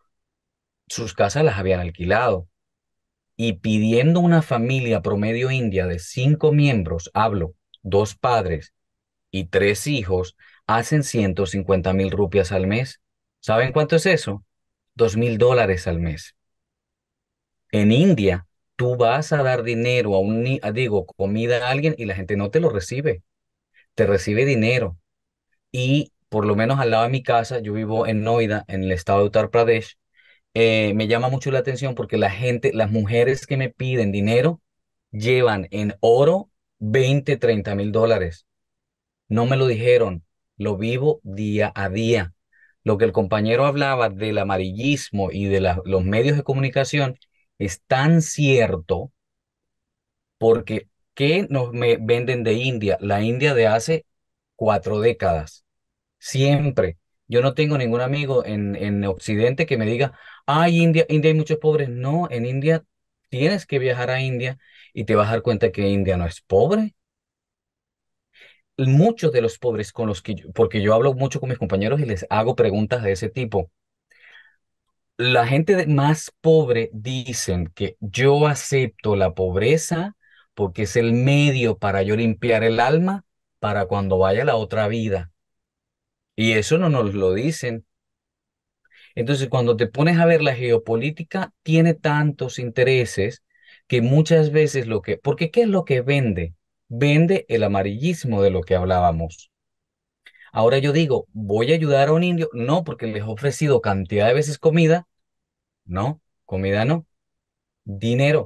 sus casas las habían alquilado. Y pidiendo una familia promedio india de cinco miembros, hablo, dos padres y tres hijos hacen ciento cincuenta mil rupias al mes. ¿Saben cuánto es eso? Dos mil dólares al mes. En India, tú vas a dar dinero a un, ni- a, digo, comida a alguien y la gente no te lo recibe, te recibe dinero. Y por lo menos al lado de mi casa, yo vivo en Noida, en el estado de Uttar Pradesh, eh, me llama mucho la atención porque la gente, las mujeres que me piden dinero, llevan en oro veinte treinta mil dólares. No me lo dijeron, lo vivo día a día. Lo que el compañero hablaba del amarillismo y de la- los medios de comunicación es tan cierto porque ¿qué nos me venden de India? La India de hace cuatro décadas. Siempre. Yo no tengo ningún amigo en, en Occidente que me diga, ay, India, India hay muchos pobres. No, en India tienes que viajar a India y te vas a dar cuenta que India no es pobre. Muchos de los pobres con los que yo, porque yo hablo mucho con mis compañeros y les hago preguntas de ese tipo. La gente de- más pobre dicen que yo acepto la pobreza porque es el medio para yo limpiar el alma para cuando vaya a la otra vida. Y eso no nos lo dicen. Entonces, cuando te pones a ver la geopolítica, tiene tantos intereses que muchas veces lo que, porque ¿qué es lo que vende? Vende el amarillismo de lo que hablábamos. Ahora yo digo, voy a ayudar a un indio, no, porque les he ofrecido cantidad de veces comida, no, comida no, dinero.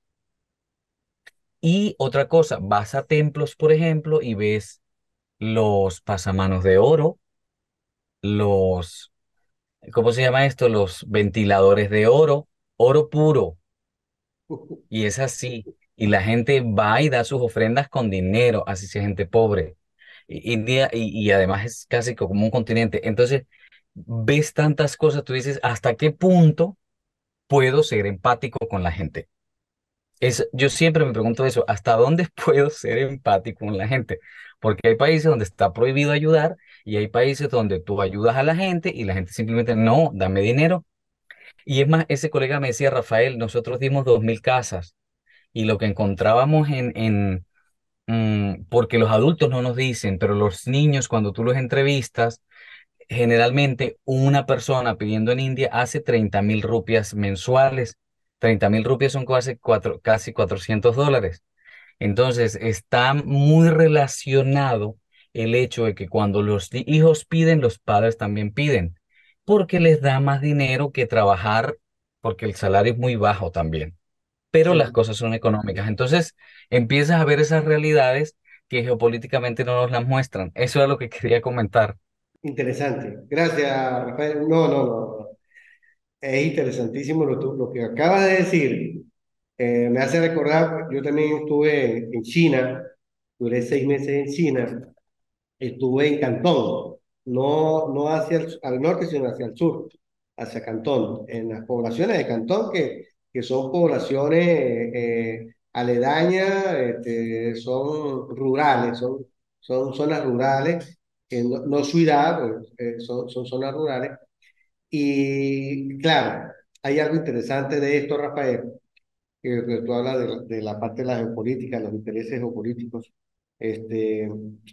Y otra cosa, vas a templos, por ejemplo, y ves los pasamanos de oro, los, ¿cómo se llama esto? Los ventiladores de oro, oro puro, y es así. Y la gente va y da sus ofrendas con dinero, así sea gente pobre. Y, India- y, y además es casi como un continente. Entonces, ves tantas cosas, tú dices, ¿hasta qué punto puedo ser empático con la gente? Es, yo siempre me pregunto eso, ¿hasta dónde puedo ser empático con la gente? Porque hay países donde está prohibido ayudar y hay países donde tú ayudas a la gente y la gente simplemente no, dame dinero. Y es más, ese colega me decía, Rafael, nosotros dimos dos mil casas y lo que encontrábamos en, en mm, porque los adultos no nos dicen, pero los niños cuando tú los entrevistas, generalmente una persona pidiendo en India hace treinta mil rupias mensuales. Treinta mil rupias son casi, cuatro, casi cuatrocientos dólares. Entonces está muy relacionado el hecho de que cuando los di- hijos piden, los padres también piden, porque les da más dinero que trabajar porque el salario es muy bajo también, pero las Sí, cosas son económicas. Entonces empiezas a ver esas realidades que geopolíticamente no nos las muestran. Eso es lo que quería comentar. interesante. Gracias, Rafael. No, no, no. Es interesantísimo lo, tú- lo que acabas de decir. Eh, me hace recordar, yo también estuve en China, duré seis meses en China, estuve en Cantón, no, no hacia el, al norte, sino hacia el sur, hacia Cantón, en las poblaciones de Cantón, que, que son poblaciones eh, aledañas, este, son rurales, son, son zonas rurales, que no, no ciudad, pues, eh, son, son zonas rurales. Y claro, hay algo interesante de esto, Rafael, que, que tú hablas de, la de la parte de la geopolítica, los intereses geopolíticos. Este,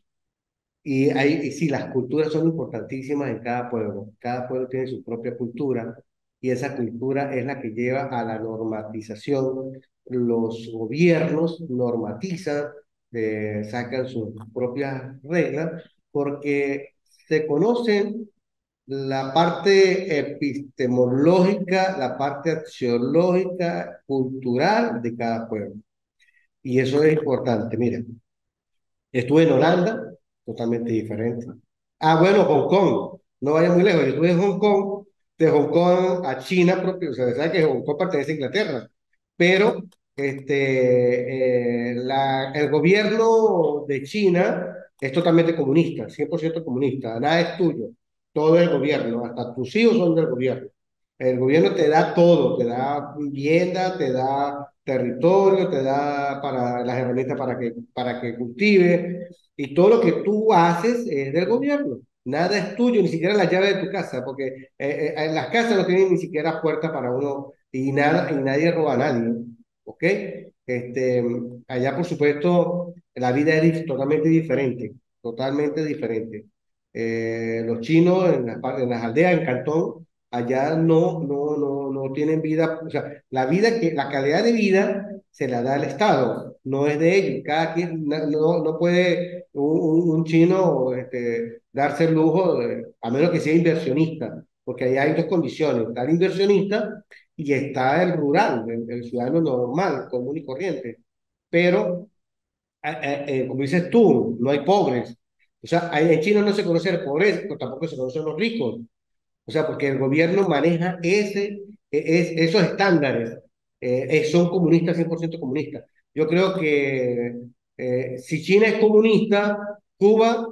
y, hay, y sí, las culturas son importantísimas en cada pueblo. Cada pueblo tiene su propia cultura y esa cultura es la que lleva a la normatización. Los gobiernos normatizan, eh, sacan sus propias reglas porque se conocen la parte epistemológica, la parte axiológica, cultural de cada pueblo. Y eso es importante. Mira, estuve en Holanda, totalmente diferente. Ah, bueno, Hong Kong. No vaya muy lejos. Yo estuve en Hong Kong, de Hong Kong a China, propio, o sea, sabe que Hong Kong pertenece a Inglaterra. Pero este, eh, la, el gobierno de China es totalmente comunista, cien por ciento comunista. Nada es tuyo. Todo es el gobierno. Hasta tus hijos son del gobierno. El gobierno te da todo, te da vivienda, te da territorio, te da para las herramientas para que, para que cultive y todo lo que tú haces es del gobierno. Nada es tuyo, ni siquiera la llave de tu casa, porque eh, eh, las casas no tienen ni siquiera puertas para uno y nada y nadie roba a nadie, ¿ok? Este, allá por supuesto la vida es dif- totalmente diferente, totalmente diferente. Eh, los chinos en las, par- en las aldeas, en Cantón, allá no, no, no, no tienen vida, o sea, la vida que, la calidad de vida se la da el Estado, no es de ellos. Cada quien na- no, no puede un, un- un chino este, darse el lujo, de- a menos que sea inversionista, porque ahí hay dos condiciones, está el inversionista y está el rural, el, el ciudadano normal, común y corriente. Pero, eh, eh, eh, como dices tú, no hay pobres. O sea, ahí en China no se conoce el pobreza, pero tampoco se conocen los ricos. O sea, porque el gobierno maneja ese, e- es, esos estándares. Eh, eh, son comunistas, cien por ciento comunistas. Yo creo que eh, si China es comunista, Cuba,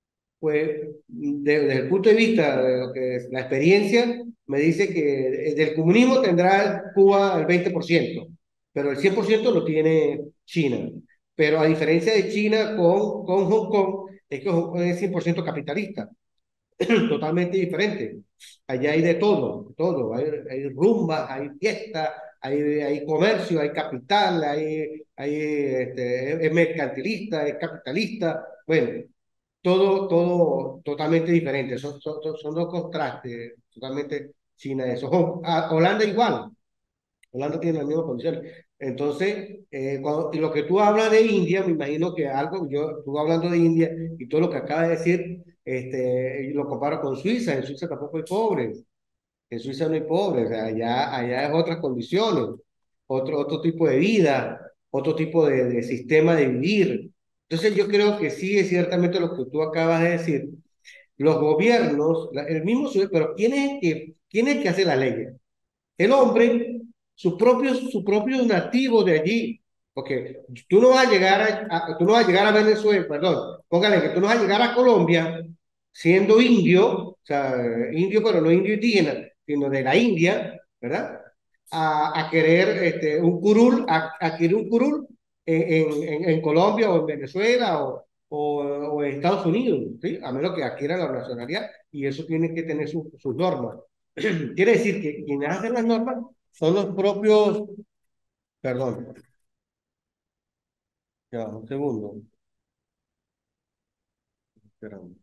pues de- desde el punto de vista de lo que es la experiencia, me dice que eh, del comunismo tendrá Cuba el veinte por ciento, pero el cien por ciento lo tiene China. Pero a diferencia de China con, con Hong Kong, es que Hong Kong es cien por ciento capitalista. Totalmente diferente. Allá hay de todo, todo. Hay, hay rumbas, hay fiestas, hay, hay comercio, hay capital, hay, hay este, es mercantilista, es capitalista. Bueno, todo, todo totalmente diferente. Son, son, son dos contrastes totalmente China eso. Hong- a- Holanda igual. Holanda tiene las mismas condiciones. Entonces, eh, cuando- y lo que tú hablas de India, me imagino que algo, yo, tú hablando de India y todo lo que acabas de decir, este, lo comparo con Suiza. En Suiza tampoco hay pobres. En Suiza no hay pobres. O sea, allá, allá es otras condiciones, otro, otro tipo de vida, otro tipo de, de sistema de vivir. Entonces, yo creo que sí es ciertamente lo que tú acabas de decir. Los gobiernos, la- el mismo, pero ¿quién es el que, quién es el que hace la ley? El hombre, sus propios, sus propios nativos de allí. Porque tú no vas a llegar a, a- tú no vas a llegar a Venezuela, perdón, póngale que tú no vas a llegar a Colombia siendo indio, o sea, indio, pero no indio indígena, sino de la India, ¿verdad? A, a querer este, un curul, a, a querer un curul en, en, en Colombia o en Venezuela o, o, o en Estados Unidos, ¿sí? A menos que adquieran la nacionalidad y eso tiene que tener su- sus normas. Quiere decir que quienes hacen las normas son los propios, perdón, ya, un segundo. Espérame.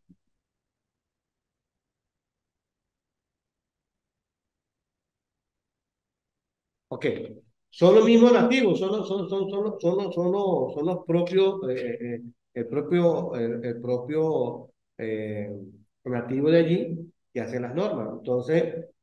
Ok, son los mismos nativos, son los, son, son, son, los, son, los, son los, son los propios, eh, eh, el propio, el, el propio eh, nativo de allí que hacen las normas. Entonces,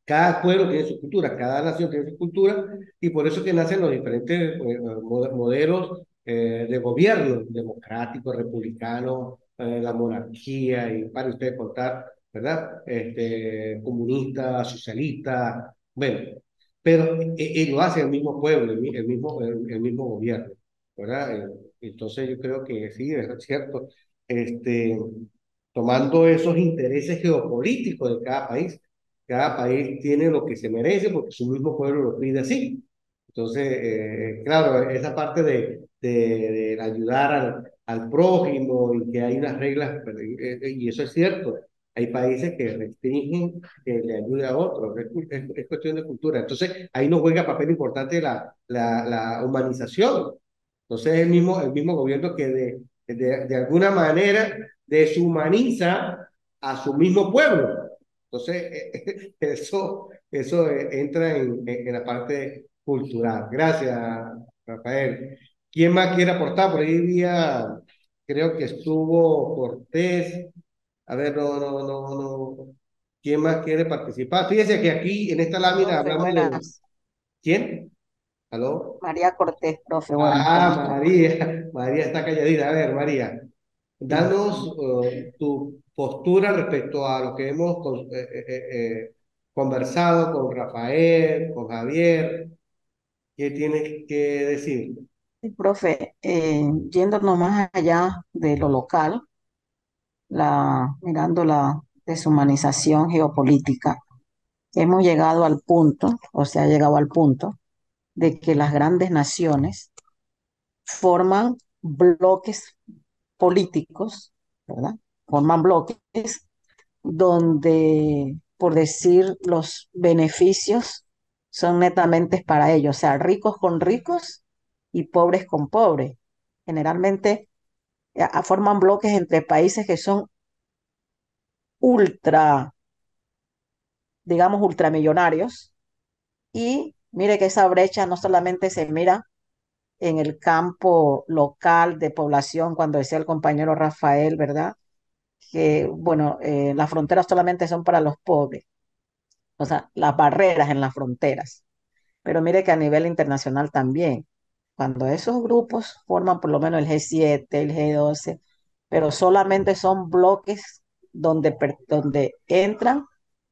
Cada pueblo tiene su cultura, cada nación tiene su cultura, y por eso que nacen los diferentes eh, mo- modelos eh, de gobierno, democrático, republicano, eh, la monarquía, y para usted contar, ¿verdad? Este, comunista, socialista, bueno, pero eh, eh, lo hace el mismo pueblo, el, mi- el mismo, el, el mismo gobierno, ¿verdad? Eh, Entonces yo creo que sí, es cierto, este, tomando esos intereses geopolíticos de cada país. Cada país tiene lo que se merece porque su mismo pueblo lo pide así. Entonces, eh, claro, esa parte de, de, de ayudar al, al prójimo y que hay unas reglas, pero, eh, eh, y eso es cierto. Hay países que restringen que le ayude a otros, es, cu- es- es cuestión de cultura. Entonces, ahí nos juega papel importante la, la, la humanización. Entonces, el mismo, el mismo gobierno que de, de, de alguna manera deshumaniza a su mismo pueblo. Entonces, eh, eso, eso eh, entra en, en, en la parte cultural. Gracias, Rafael. ¿Quién más quiere aportar? Por ahí día, creo que estuvo Cortés. A ver, no, no, no, no. ¿Quién más quiere participar? Fíjese que aquí en esta lámina Profe, hablamos de... buenas. ¿Quién? ¿Aló? María Cortés, profe, buenas, ¿cómo Ah, está? María. María está calladita. A ver, María. Sí. Danos uh, tu postura respecto a lo que hemos con- eh, eh, eh, eh, conversado con Rafael, con Javier. ¿Qué tienes que decir? Sí, profe, eh, yéndonos más allá de lo local, la, mirando la deshumanización geopolítica, hemos llegado al punto, o se ha llegado al punto, de que las grandes naciones forman bloques políticos, ¿verdad? Forman bloques donde, por decir, los beneficios son netamente para ellos, o sea, ricos con ricos y pobres con pobres. Generalmente eh, forman bloques entre países que son ultra, digamos, ultramillonarios. Y mire que esa brecha no solamente se mira en el campo local de población, cuando decía el compañero Rafael, ¿verdad? Que, bueno, eh, las fronteras solamente son para los pobres, o sea, las barreras en las fronteras. Pero mire que a nivel internacional también, cuando esos grupos forman por lo menos el G siete, el G doce, pero solamente son bloques donde, per- donde entran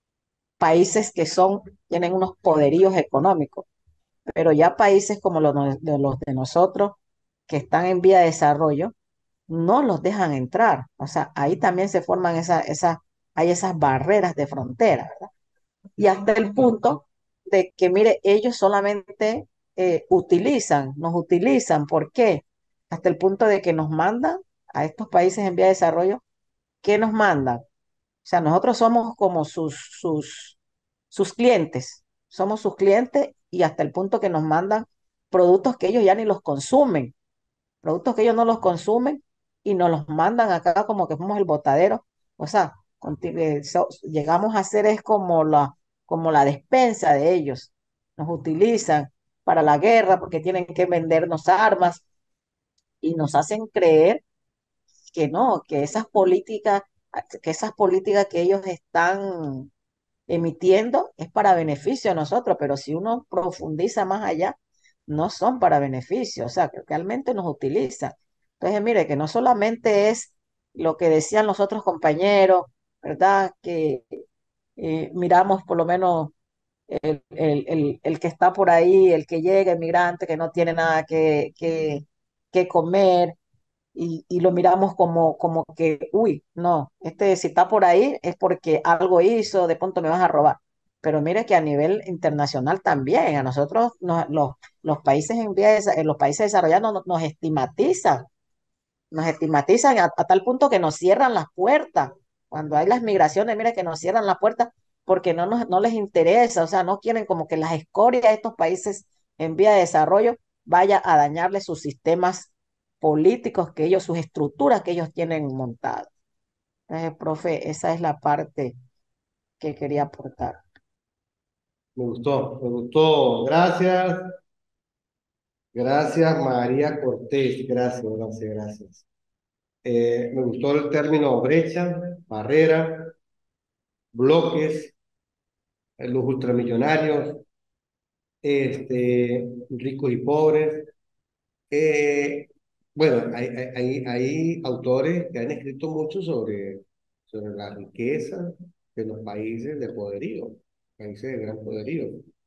países que son, tienen unos poderíos económicos, pero ya países como los de, los de nosotros, que están en vía de desarrollo, no los dejan entrar. O sea, ahí también se forman esa, esa, hay esas barreras de frontera, ¿verdad? Y hasta el punto de que, mire, ellos solamente eh, utilizan, nos utilizan. ¿Por qué? Hasta el punto de que nos mandan a estos países en vía de desarrollo, ¿qué nos mandan? O sea, nosotros somos como sus, sus, sus clientes, somos sus clientes y hasta el punto que nos mandan productos que ellos ya ni los consumen, productos que ellos no los consumen y nos los mandan acá como que fuimos el botadero. O sea, conti- eh, so- llegamos a ser es como la, como la despensa de ellos. Nos utilizan para la guerra porque tienen que vendernos armas y nos hacen creer que no, que esas políticas, que esas políticas que ellos están emitiendo es para beneficio de nosotros, pero si uno profundiza más allá, no son para beneficio, o sea, que realmente nos utilizan. Entonces, mire, que no solamente es lo que decían los otros compañeros, ¿verdad? Que eh, miramos por lo menos el, el, el, el que está por ahí, el que llega, el migrante que no tiene nada que, que, que comer, y, y lo miramos como, como que, uy, no, este si está por ahí es porque algo hizo, de pronto me vas a robar. Pero mire que a nivel internacional también, a nosotros nos- los, los países en vía de desa- en los países desarrollados nos, nos estigmatizan, nos estigmatizan a, a tal punto que nos cierran las puertas. Cuando hay las migraciones, mire que nos cierran las puertas porque no, nos, no les interesa, o sea, no quieren como que las escorias de estos países en vía de desarrollo vaya a dañarle sus sistemas políticos que ellos, sus estructuras que ellos tienen montadas. Entonces, profe, esa es la parte que quería aportar. Me gustó, me gustó. Gracias, gracias María Cortés. Gracias, gracias, gracias. Eh, me gustó el término brecha, barrera, bloques. los ultramillonarios, este, ricos y pobres. Eh, bueno, hay, hay, hay hay autores que han escrito mucho sobre, sobre la riqueza de los países de poderío, países de gran poderío.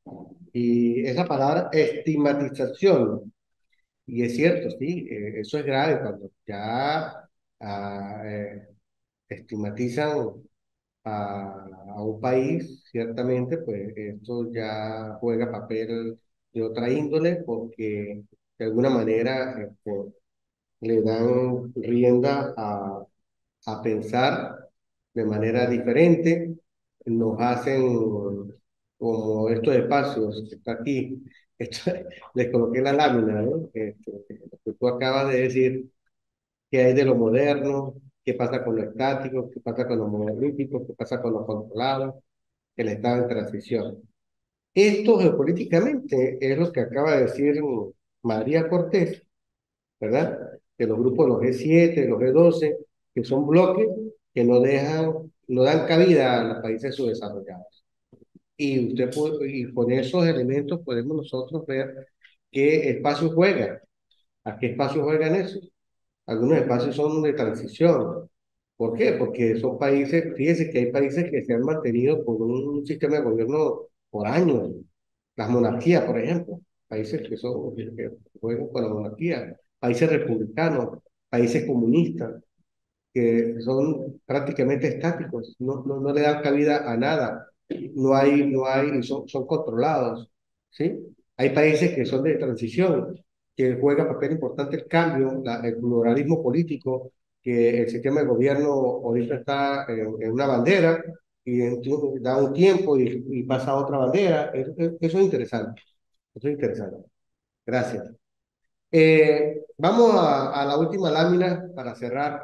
Y esa palabra estigmatización, y es cierto, sí, eh, eso es grave cuando ya ah, eh, estigmatizan a, a un país, ciertamente, pues esto ya juega papel de otra índole porque de alguna manera eh, por- le dan rienda a, a pensar de manera diferente, nos hacen como estos espacios que está aquí, esto- les coloqué la lámina, ¿no? Este, lo que tú acabas de decir, qué hay de lo moderno, qué pasa con lo estático, qué pasa con lo monolítico, qué pasa con lo controlado, el estado en transición. Esto geopolíticamente es lo que acaba de decir María Cortés, ¿verdad? Que los grupos, los G siete, los G doce, que son bloques que no dejan, no dan cabida a los países subdesarrollados. Y, usted puede- y con esos elementos podemos nosotros ver qué espacio juega, a qué espacio juegan esos. Algunos espacios son de transición. ¿Por qué? Porque son países, fíjese que hay países que se han mantenido por un sistema de gobierno por años. Las monarquías, por ejemplo, países que son que juegan con la monarquía, países republicanos, países comunistas que son prácticamente estáticos, no, no, no le dan cabida a nada, no hay, no hay, son, son controlados, ¿sí? Hay países que son de transición, que juega papel importante el cambio, la- el pluralismo político, que el sistema de gobierno ahorita está en, en una bandera y en tu- da un tiempo y, y pasa a otra bandera. Eso, eso es interesante, eso es interesante. Gracias. Eh, vamos a, a la última lámina para cerrar.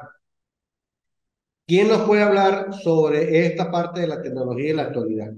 ¿Quién nos puede hablar sobre esta parte de la tecnología en la actualidad?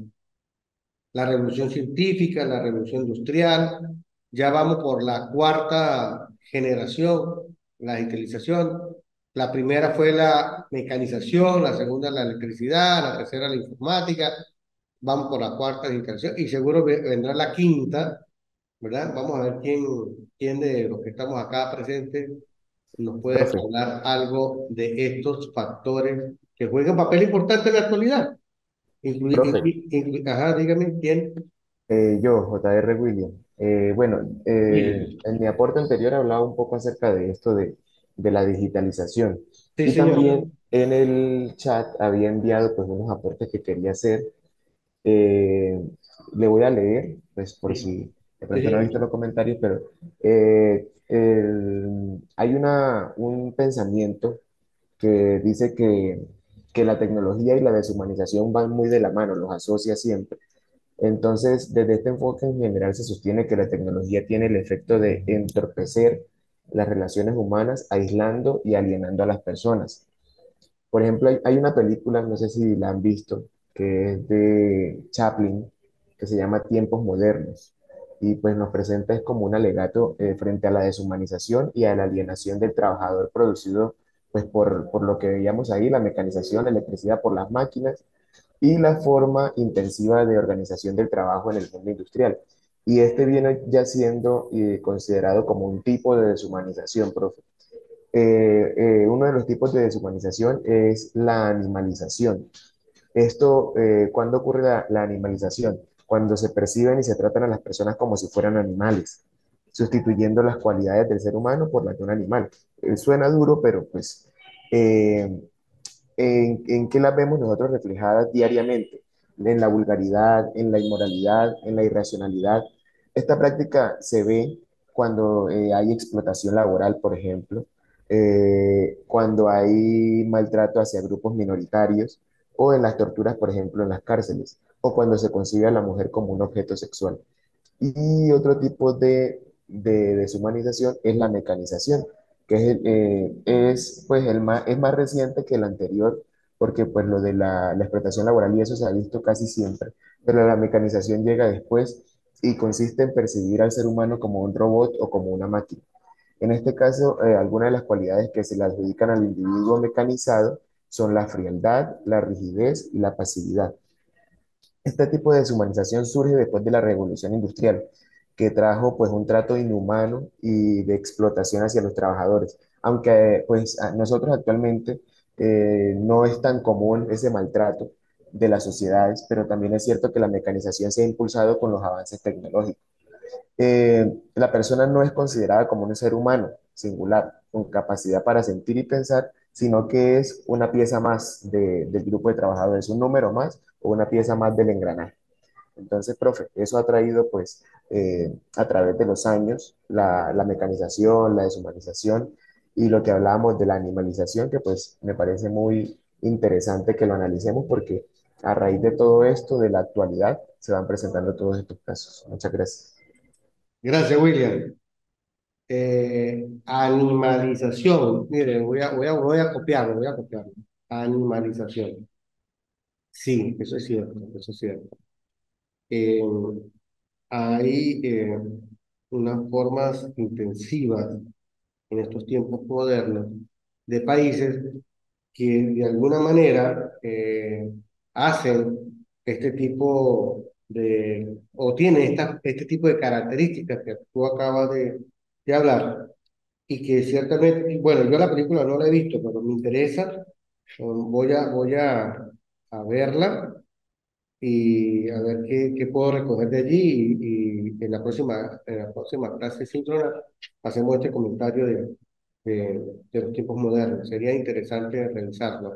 La revolución científica, la revolución industrial, ya vamos por la cuarta generación, la digitalización. La primera fue la mecanización, la segunda la electricidad, la tercera la informática, vamos por la cuarta digitalización y seguro ve- vendrá la quinta, ¿verdad? Vamos a ver quién, quién de los que estamos acá presentes nos puede Profe, hablar algo de estos factores que juegan papel importante en la actualidad. Inclui- profe, inclui- inclui- ajá, dígame quién. eh, yo, J R. William. Eh, bueno, eh, William. en mi aporte anterior hablaba un poco acerca de esto de, de la digitalización Sí, y señor. también en el chat había enviado pues unos aportes que quería hacer. Eh, Le voy a leer, pues por Sí, si de sí, pronto no ha visto sí. los comentarios, pero eh, el- hay una, un pensamiento que dice que, que la tecnología y la deshumanización van muy de la mano, los asocia siempre. Entonces, desde este enfoque en general se sostiene que la tecnología tiene el efecto de entorpecer las relaciones humanas, aislando y alienando a las personas. Por ejemplo, hay, hay una película, no sé si la han visto, que es de Chaplin, que se llama Tiempos Modernos. Y pues nos presenta es como un alegato eh, frente a la deshumanización y a la alienación del trabajador producido pues por, por lo que veíamos ahí, la mecanización, la electricidad por las máquinas y la forma intensiva de organización del trabajo en el mundo industrial. Y este viene ya siendo eh, considerado como un tipo de deshumanización, profe. Eh, eh, uno de los tipos de deshumanización es la animalización. Esto, eh, ¿cuándo ocurre la, la animalización? Cuando se perciben y se tratan a las personas como si fueran animales, sustituyendo las cualidades del ser humano por las de un animal. Eh, suena duro, pero pues eh, ¿en, en qué las vemos nosotros reflejadas diariamente? En la vulgaridad, en la inmoralidad, en la irracionalidad. Esta práctica se ve cuando eh, hay explotación laboral, por ejemplo, eh, cuando hay maltrato hacia grupos minoritarios o en las torturas, por ejemplo, en las cárceles, o cuando se concibe a la mujer como un objeto sexual. Y otro tipo de, de deshumanización es la mecanización, que es, el, eh, es, pues, el más, es más reciente que el anterior, porque pues, lo de la, la explotación laboral y eso se ha visto casi siempre, pero la mecanización llega después y consiste en percibir al ser humano como un robot o como una máquina. En este caso, eh, algunas de las cualidades que se le adjudican al individuo mecanizado son la frialdad, la rigidez y la pasividad. Este tipo de deshumanización surge después de la Revolución Industrial, que trajo pues un trato inhumano y de explotación hacia los trabajadores. Aunque pues a- nosotros actualmente eh, no es tan común ese maltrato de las sociedades, pero también es cierto que la mecanización se ha impulsado con los avances tecnológicos. Eh, la persona no es considerada como un ser humano singular, con capacidad para sentir y pensar, sino que es una pieza más de- del grupo de trabajadores, un número más o una pieza más del engranaje. Entonces, profe, eso ha traído, pues, eh, a través de los años, la, la mecanización, la deshumanización y lo que hablábamos de la animalización, que pues me parece muy interesante que lo analicemos porque a raíz de todo esto, de la actualidad, se van presentando todos estos casos. Muchas gracias. Gracias, William. Eh, animalización. Mire, voy a, voy a, voy a copiarlo, voy a copiarlo. Animalización. Sí, eso es cierto, eso es cierto. Eh, hay eh, unas formas intensivas en estos tiempos modernos de países que de alguna manera eh, hacen este tipo de, o tienen esta, este tipo de características que tú acabas de, de hablar, y que ciertamente, bueno, yo la película no la he visto, pero me interesa, um, voy a, voy a, a verla y a ver qué, qué puedo recoger de allí y, y en la próxima, en la próxima clase síncrona hacemos este comentario de, de, de los tiempos modernos. Sería interesante revisarlo.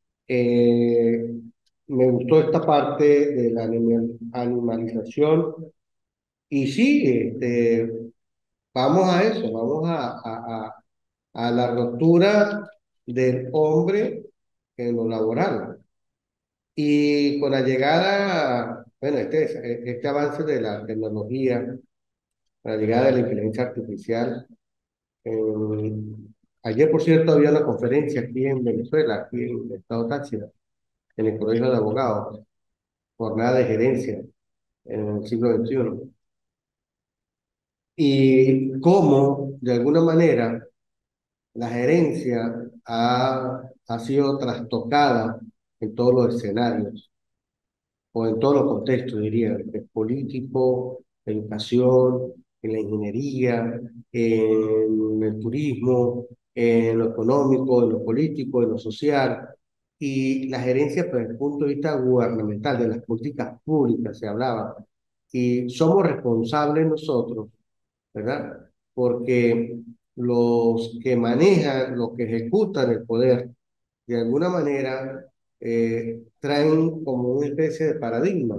Eh, Me gustó esta parte de la animal- animalización y sí, este, vamos a eso, vamos a, a, a, a la ruptura del hombre en lo laboral. Y con la llegada, bueno, este, este avance de la tecnología, la llegada de la inteligencia artificial, eh, ayer por cierto había una conferencia aquí en Venezuela, aquí en el estado Táchira, en el Colegio de Abogados, jornada de gerencia en el siglo veintiuno. Y cómo, de alguna manera, la gerencia ha, ha sido trastocada en todos los escenarios o en todos los contextos, diría, el político, la educación, en la ingeniería, en el turismo, en lo económico, en lo político, en lo social. Y la gerencia, pues, desde el punto de vista gubernamental, de las políticas públicas, se hablaba. Y somos responsables nosotros, ¿verdad? Porque los que manejan, los que ejecutan el poder, de alguna manera, eh, traen como una especie de paradigma.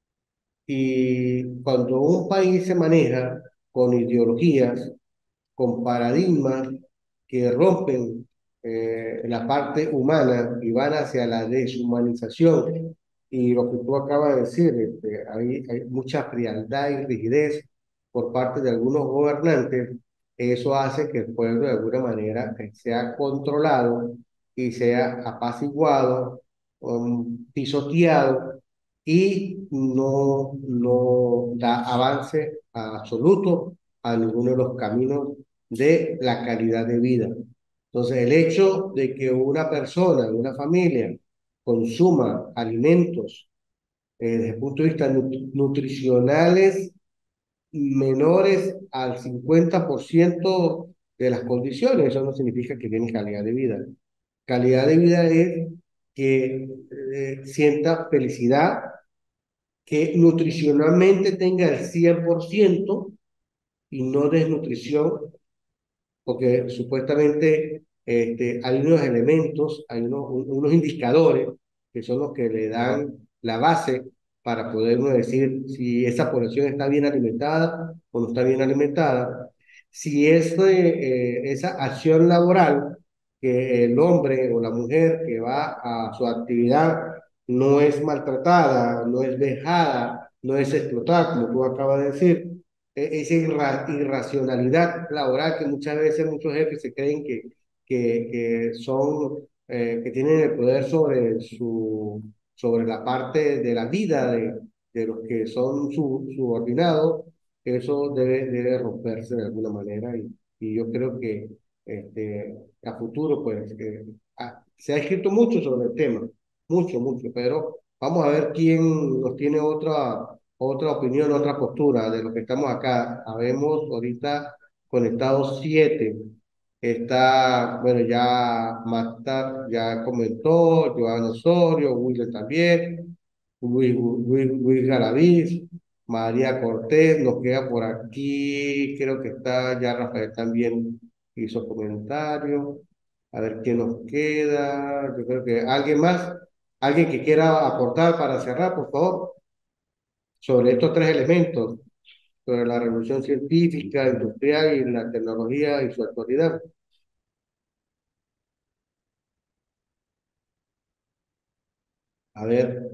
Y cuando un país se maneja con ideologías, con paradigmas que rompen eh, la parte humana y van hacia la deshumanización. Y lo que tú acabas de decir, este, hay, hay mucha frialdad y rigidez por parte de algunos gobernantes. Eso hace que el pueblo de alguna manera eh, sea controlado y sea apaciguado, um, pisoteado y no, no da avance absoluto a ninguno de los caminos de la calidad de vida. Entonces, el hecho de que una persona, una familia, consuma alimentos eh, desde el punto de vista nut- nutricionales menores al cincuenta por ciento de las condiciones, eso no significa que tienen calidad de vida. Calidad de vida es que eh, sienta felicidad, que nutricionalmente tenga el cien por ciento y no desnutrición, porque supuestamente este, hay unos elementos, hay unos, un- unos indicadores que son los que le dan la base para poder uno decir si esa población está bien alimentada o no está bien alimentada. Si es, eh, eh, esa acción laboral que el hombre o la mujer que va a su actividad no es maltratada, no es vejada, no es explotada, como tú acabas de decir, e- esa irra- irracionalidad laboral que muchas veces muchos jefes se creen que, que, que son, eh, que tienen el poder sobre, su, sobre la parte de la vida de, de los que son su, subordinados, eso debe, debe romperse de alguna manera y, y yo creo que este, a futuro pues eh, ah, se ha escrito mucho sobre el tema, mucho, mucho, pero Vamos a ver quién nos tiene otra, otra opinión, otra postura de lo que estamos acá. Habemos ahorita conectados siete. Está, bueno, ya Marta ya comentó, Joan Osorio, William también, Luis, Luis, Luis Garaviz, María Cortés, nos queda por aquí, creo que está, ya Rafael también hizo comentario. A ver quién nos queda. Yo creo que alguien más, alguien que quiera aportar para cerrar, por favor, sobre estos tres elementos, sobre la revolución científica, industrial y la tecnología y su actualidad. A ver,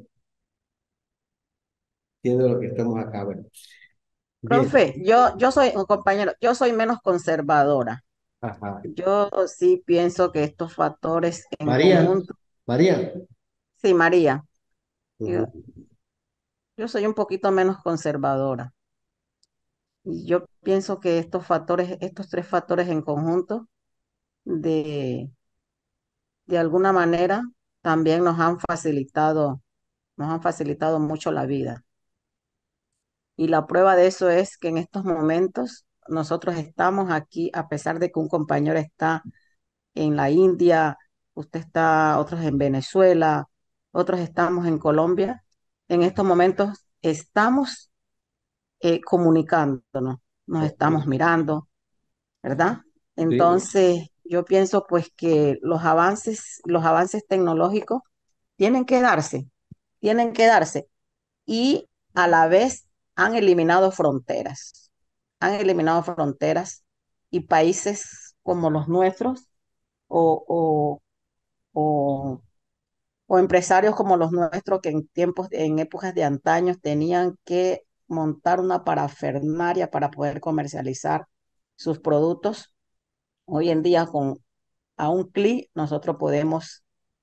quién de lo que estamos acá. Bueno, bien. Profe, yo, yo soy un compañero, yo soy menos conservadora. Ajá. Yo sí pienso que estos factores en María, conjunto, María. sí, María, yo, Ujú. yo soy un poquito menos conservadora. Y yo pienso que estos factores, estos tres factores en conjunto, de, de alguna manera, también nos han facilitado, nos han facilitado mucho la vida. Y la prueba de eso es que en estos momentos nosotros estamos aquí, a pesar de que un compañero está en la India, usted está, otros en Venezuela, otros estamos en Colombia. En estos momentos estamos eh, comunicándonos, nos estamos Ok. mirando, ¿verdad? Sí, Entonces, yo pienso pues que los avances, los avances tecnológicos tienen que darse, tienen que darse y a la vez han eliminado fronteras, han eliminado fronteras y países como los nuestros o, o, o, o empresarios como los nuestros que en tiempos, en épocas de antaños tenían que montar una parafernaria para poder comercializar sus productos. Hoy en día con a un clic nosotros podemos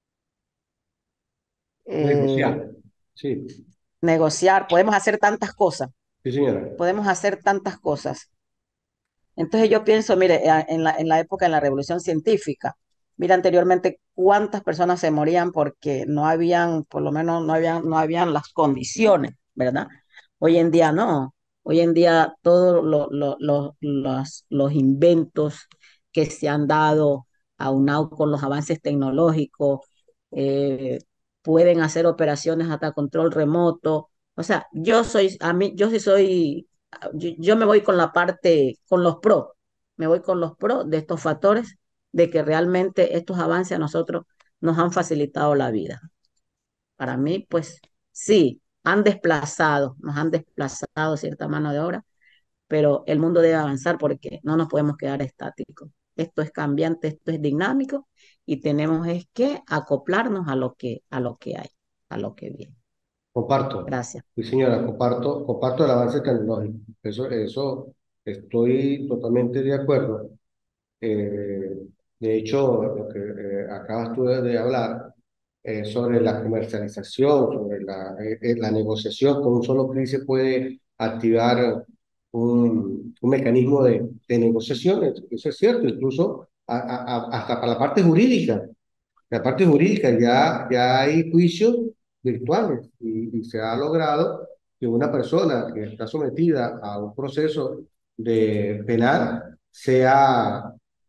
eh, negociar. Sí, negociar, podemos hacer tantas cosas, sí, señora. podemos hacer tantas cosas. Entonces yo pienso, mire, a- en la, en la época de la revolución científica, mira anteriormente cuántas personas se morían porque no habían, por lo menos no habían, no habían las condiciones, ¿verdad? Hoy en día no. Hoy en día todos lo- lo- lo- los, los inventos que se han dado aunado con los avances tecnológicos, eh, pueden hacer operaciones hasta control remoto. O sea, yo soy, a mí, yo sí soy yo, yo me voy con la parte, con los pros, me voy con los pros de estos factores, de que realmente estos avances a nosotros nos han facilitado la vida. Para mí, pues sí, han desplazado, nos han desplazado cierta mano de obra, pero el mundo debe avanzar porque no nos podemos quedar estáticos. Esto es cambiante, esto es dinámico y tenemos es que acoplarnos a lo que, a lo que hay, a lo que viene. Comparto. Gracias. Sí, señora, comparto, comparto el avance tecnológico. Eso, eso estoy totalmente de acuerdo. Eh, de hecho, lo que eh, acabas tú de de hablar eh, sobre la comercialización, sobre la, eh, eh, la negociación, con un solo clic se puede activar un, un mecanismo de, de negociación, eso es cierto, incluso a- a- a- hasta para la parte jurídica. La parte jurídica ya, ya hay juicios virtuales y, y se ha logrado que una persona que está sometida a un proceso de penal sea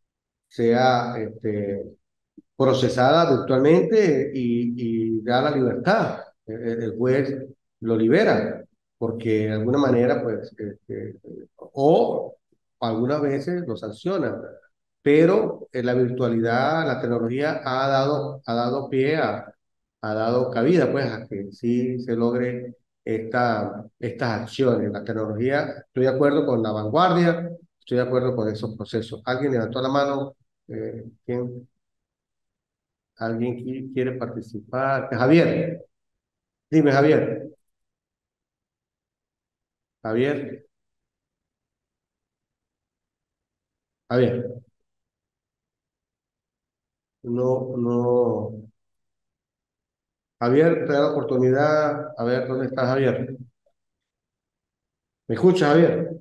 sea este, procesada virtualmente y, y da la libertad. El, el juez lo libera, porque de alguna manera, pues, este, o algunas veces lo sanciona. Pero en la virtualidad, la tecnología ha dado, ha dado pie a, ha dado cabida, pues, a que sí se logre esta, estas acciones. La tecnología, estoy de acuerdo con la vanguardia, estoy de acuerdo con esos procesos. ¿Alguien levantó la mano? Eh, ¿quién? ¿Alguien qui- quiere participar? Javier, dime, Javier. Javier, Javier. No, no. Javier, te da la oportunidad. A ver, ¿dónde está Javier? ¿Me escucha, Javier?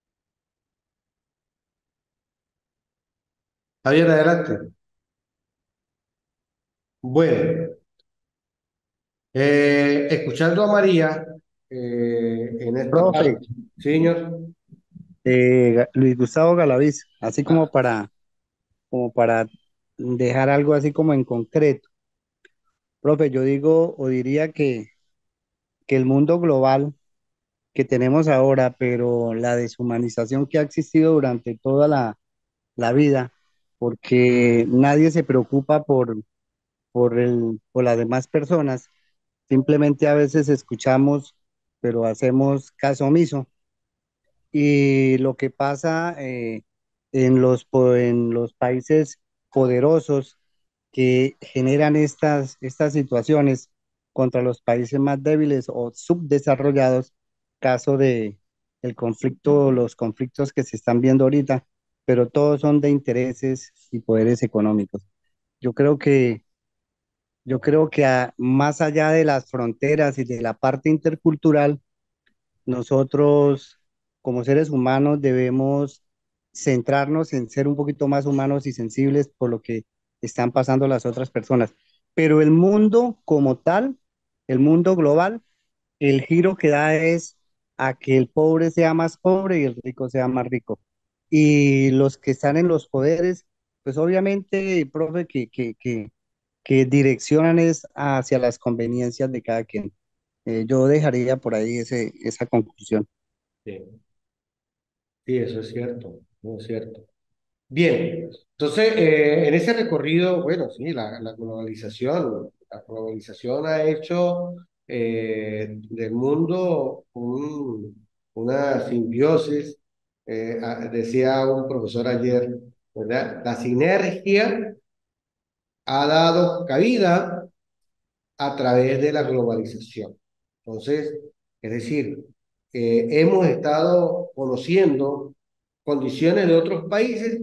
Javier, adelante. Bueno, Eh, escuchando a María eh, en esta Profe, parte, ¿sí, señor? eh, Ga- Luis Gustavo Galaviz, así como Ah, para, como para dejar algo así como en concreto. Profe, yo digo o diría que, que el mundo global que tenemos ahora, pero la deshumanización que ha existido durante toda la, la vida, porque nadie se preocupa por, por el, por las demás personas, simplemente a veces escuchamos, pero hacemos caso omiso. Y lo que pasa eh, en los, po- en los países poderosos que generan estas, estas situaciones contra los países más débiles o subdesarrollados, caso de el conflicto, los conflictos que se están viendo ahorita, pero todos son de intereses y poderes económicos. Yo creo que, yo creo que a- más allá de las fronteras y de la parte intercultural, nosotros, como seres humanos, debemos centrarnos en ser un poquito más humanos y sensibles por lo que están pasando las otras personas. Pero el mundo como tal, el mundo global, el giro que da es a que el pobre sea más pobre y el rico sea más rico. Y los que están en los poderes, pues obviamente, profe, que, que, que, que direccionan es hacia las conveniencias de cada quien. Eh, yo dejaría por ahí ese, esa conclusión. sí, sí, eso es cierto, eso es cierto. Bien, entonces, eh, en ese recorrido, bueno, sí, la, la globalización, la globalización ha hecho eh, del mundo un- una simbiosis, eh, a- decía un profesor ayer, ¿verdad? La sinergia ha dado cabida a través de la globalización. Entonces, es decir, eh, hemos estado conociendo condiciones de otros países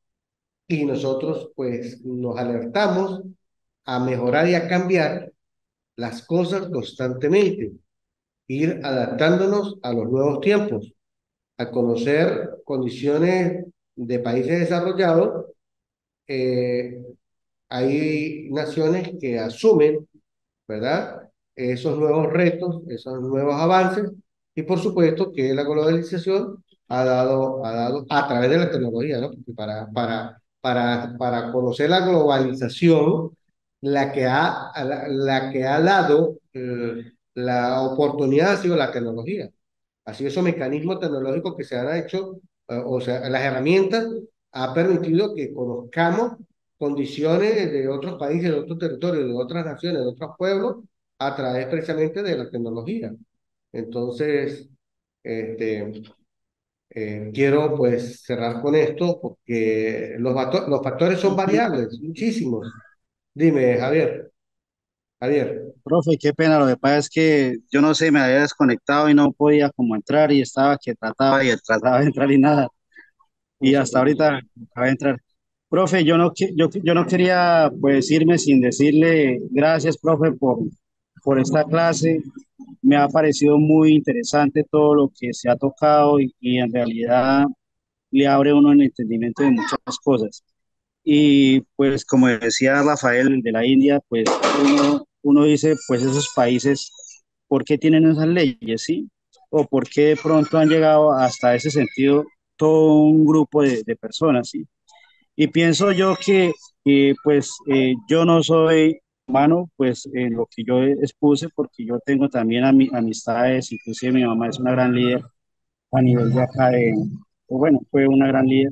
y nosotros pues nos alertamos a mejorar y a cambiar las cosas constantemente, ir adaptándonos a los nuevos tiempos, a conocer condiciones de países desarrollados. Eh, hay naciones que asumen, ¿verdad? Esos nuevos retos, esos nuevos avances, y por supuesto que la globalización ha dado, ha dado a través de la tecnología, ¿no? Porque para, para, para, para conocer la globalización, la que ha, la, la que ha dado eh, la oportunidad ha sido la tecnología. Así esos mecanismos tecnológicos que se han hecho, eh, o sea, las herramientas, ha permitido que conozcamos condiciones de otros países, de otros territorios, de otras naciones, de otros pueblos, a través precisamente de la tecnología. Entonces, este, eh, quiero pues cerrar con esto porque los, vato- los factores son variables, muchísimos. Dime, Javier, Javier. Profe, qué pena, lo que pasa es que yo no sé, me había desconectado y no podía como entrar y estaba que trataba y trataba de entrar y nada. No Y se hasta ahorita preocupe. acabé de entrar. Profe, yo no, qui- yo, yo no quería pues irme sin decirle gracias, profe, por, por esta clase. Me ha parecido muy interesante todo lo que se ha tocado y, y en realidad le abre uno el entendimiento de muchas cosas. Y pues como decía Rafael de la India, pues uno, uno dice, pues esos países, ¿por qué tienen esas leyes, sí? O por qué de pronto han llegado hasta ese sentido todo un grupo de, de personas, sí. Y pienso yo que, eh, pues eh, yo no soy humano, pues en lo que yo expuse, porque yo tengo también ami- amistades, inclusive mi mamá es una gran líder a nivel de acá de, o bueno, fue una gran líder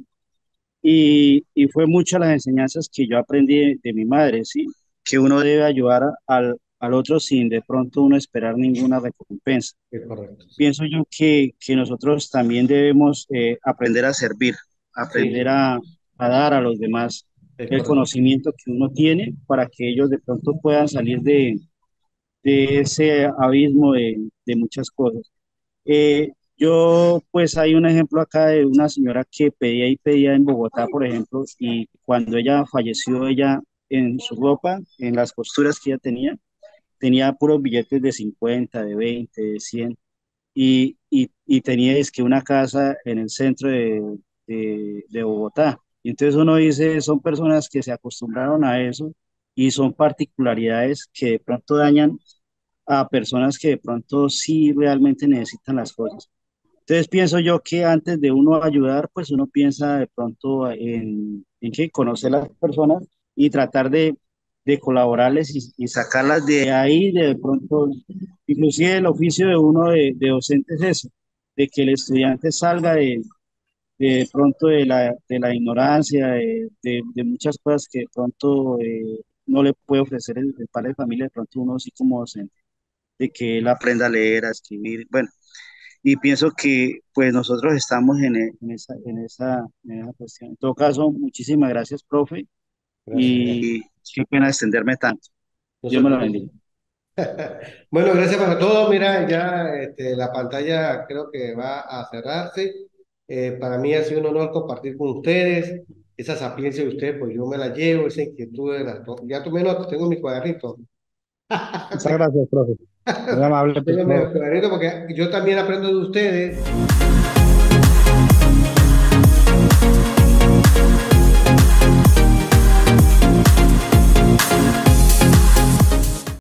y, y fue muchas las enseñanzas que yo aprendí de, de mi madre, ¿sí? Que uno debe ayudar a- al, al otro sin de pronto uno esperar ninguna recompensa. Es correcto. Pienso yo que, que nosotros también debemos eh, aprender a servir, aprender Sí, a, a dar a los demás es el correcto. conocimiento que uno tiene para que ellos de pronto puedan salir de, de ese abismo de, de muchas cosas. Eh, yo, pues hay un ejemplo acá de una señora que pedía y pedía en Bogotá, por ejemplo, y cuando ella falleció, ella en su ropa, en las costuras que ella tenía, tenía puros billetes de cincuenta, de veinte, de cien, y, y, y tenía es que una casa en el centro de, de, de Bogotá. Y entonces uno dice, son personas que se acostumbraron a eso y son particularidades que de pronto dañan a personas que de pronto sí realmente necesitan las cosas. Entonces pienso yo que antes de uno ayudar, pues uno piensa de pronto en, en que conocer a las personas y tratar de, de colaborarles y, y sacarlas de ahí, de pronto, inclusive el oficio de uno de, de docente es eso, de que el estudiante salga de, de pronto de la, de la ignorancia, de, de- de muchas cosas que de pronto eh, no le puede ofrecer el, el padre de familia, de pronto uno sí como docente, de que él aprenda a leer, a escribir, bueno, y pienso que pues nosotros estamos en, e- en esa, en esa, en esa cuestión. En todo caso, muchísimas gracias, profe, Gracias. y qué pena extenderme tanto. No se Dios me lo preocupe. bendiga. Bueno, gracias para todo. Mira, ya este, la pantalla creo que va a cerrarse. Eh, para mí ha sido un honor compartir con ustedes esa sapiencia de ustedes, pues yo me la llevo, esa inquietud de las... Ya tomé nota, tengo mi cuadernito. Muchas gracias, profe. Muy amable por Tengo mi todo. cuadernito porque yo también aprendo de ustedes.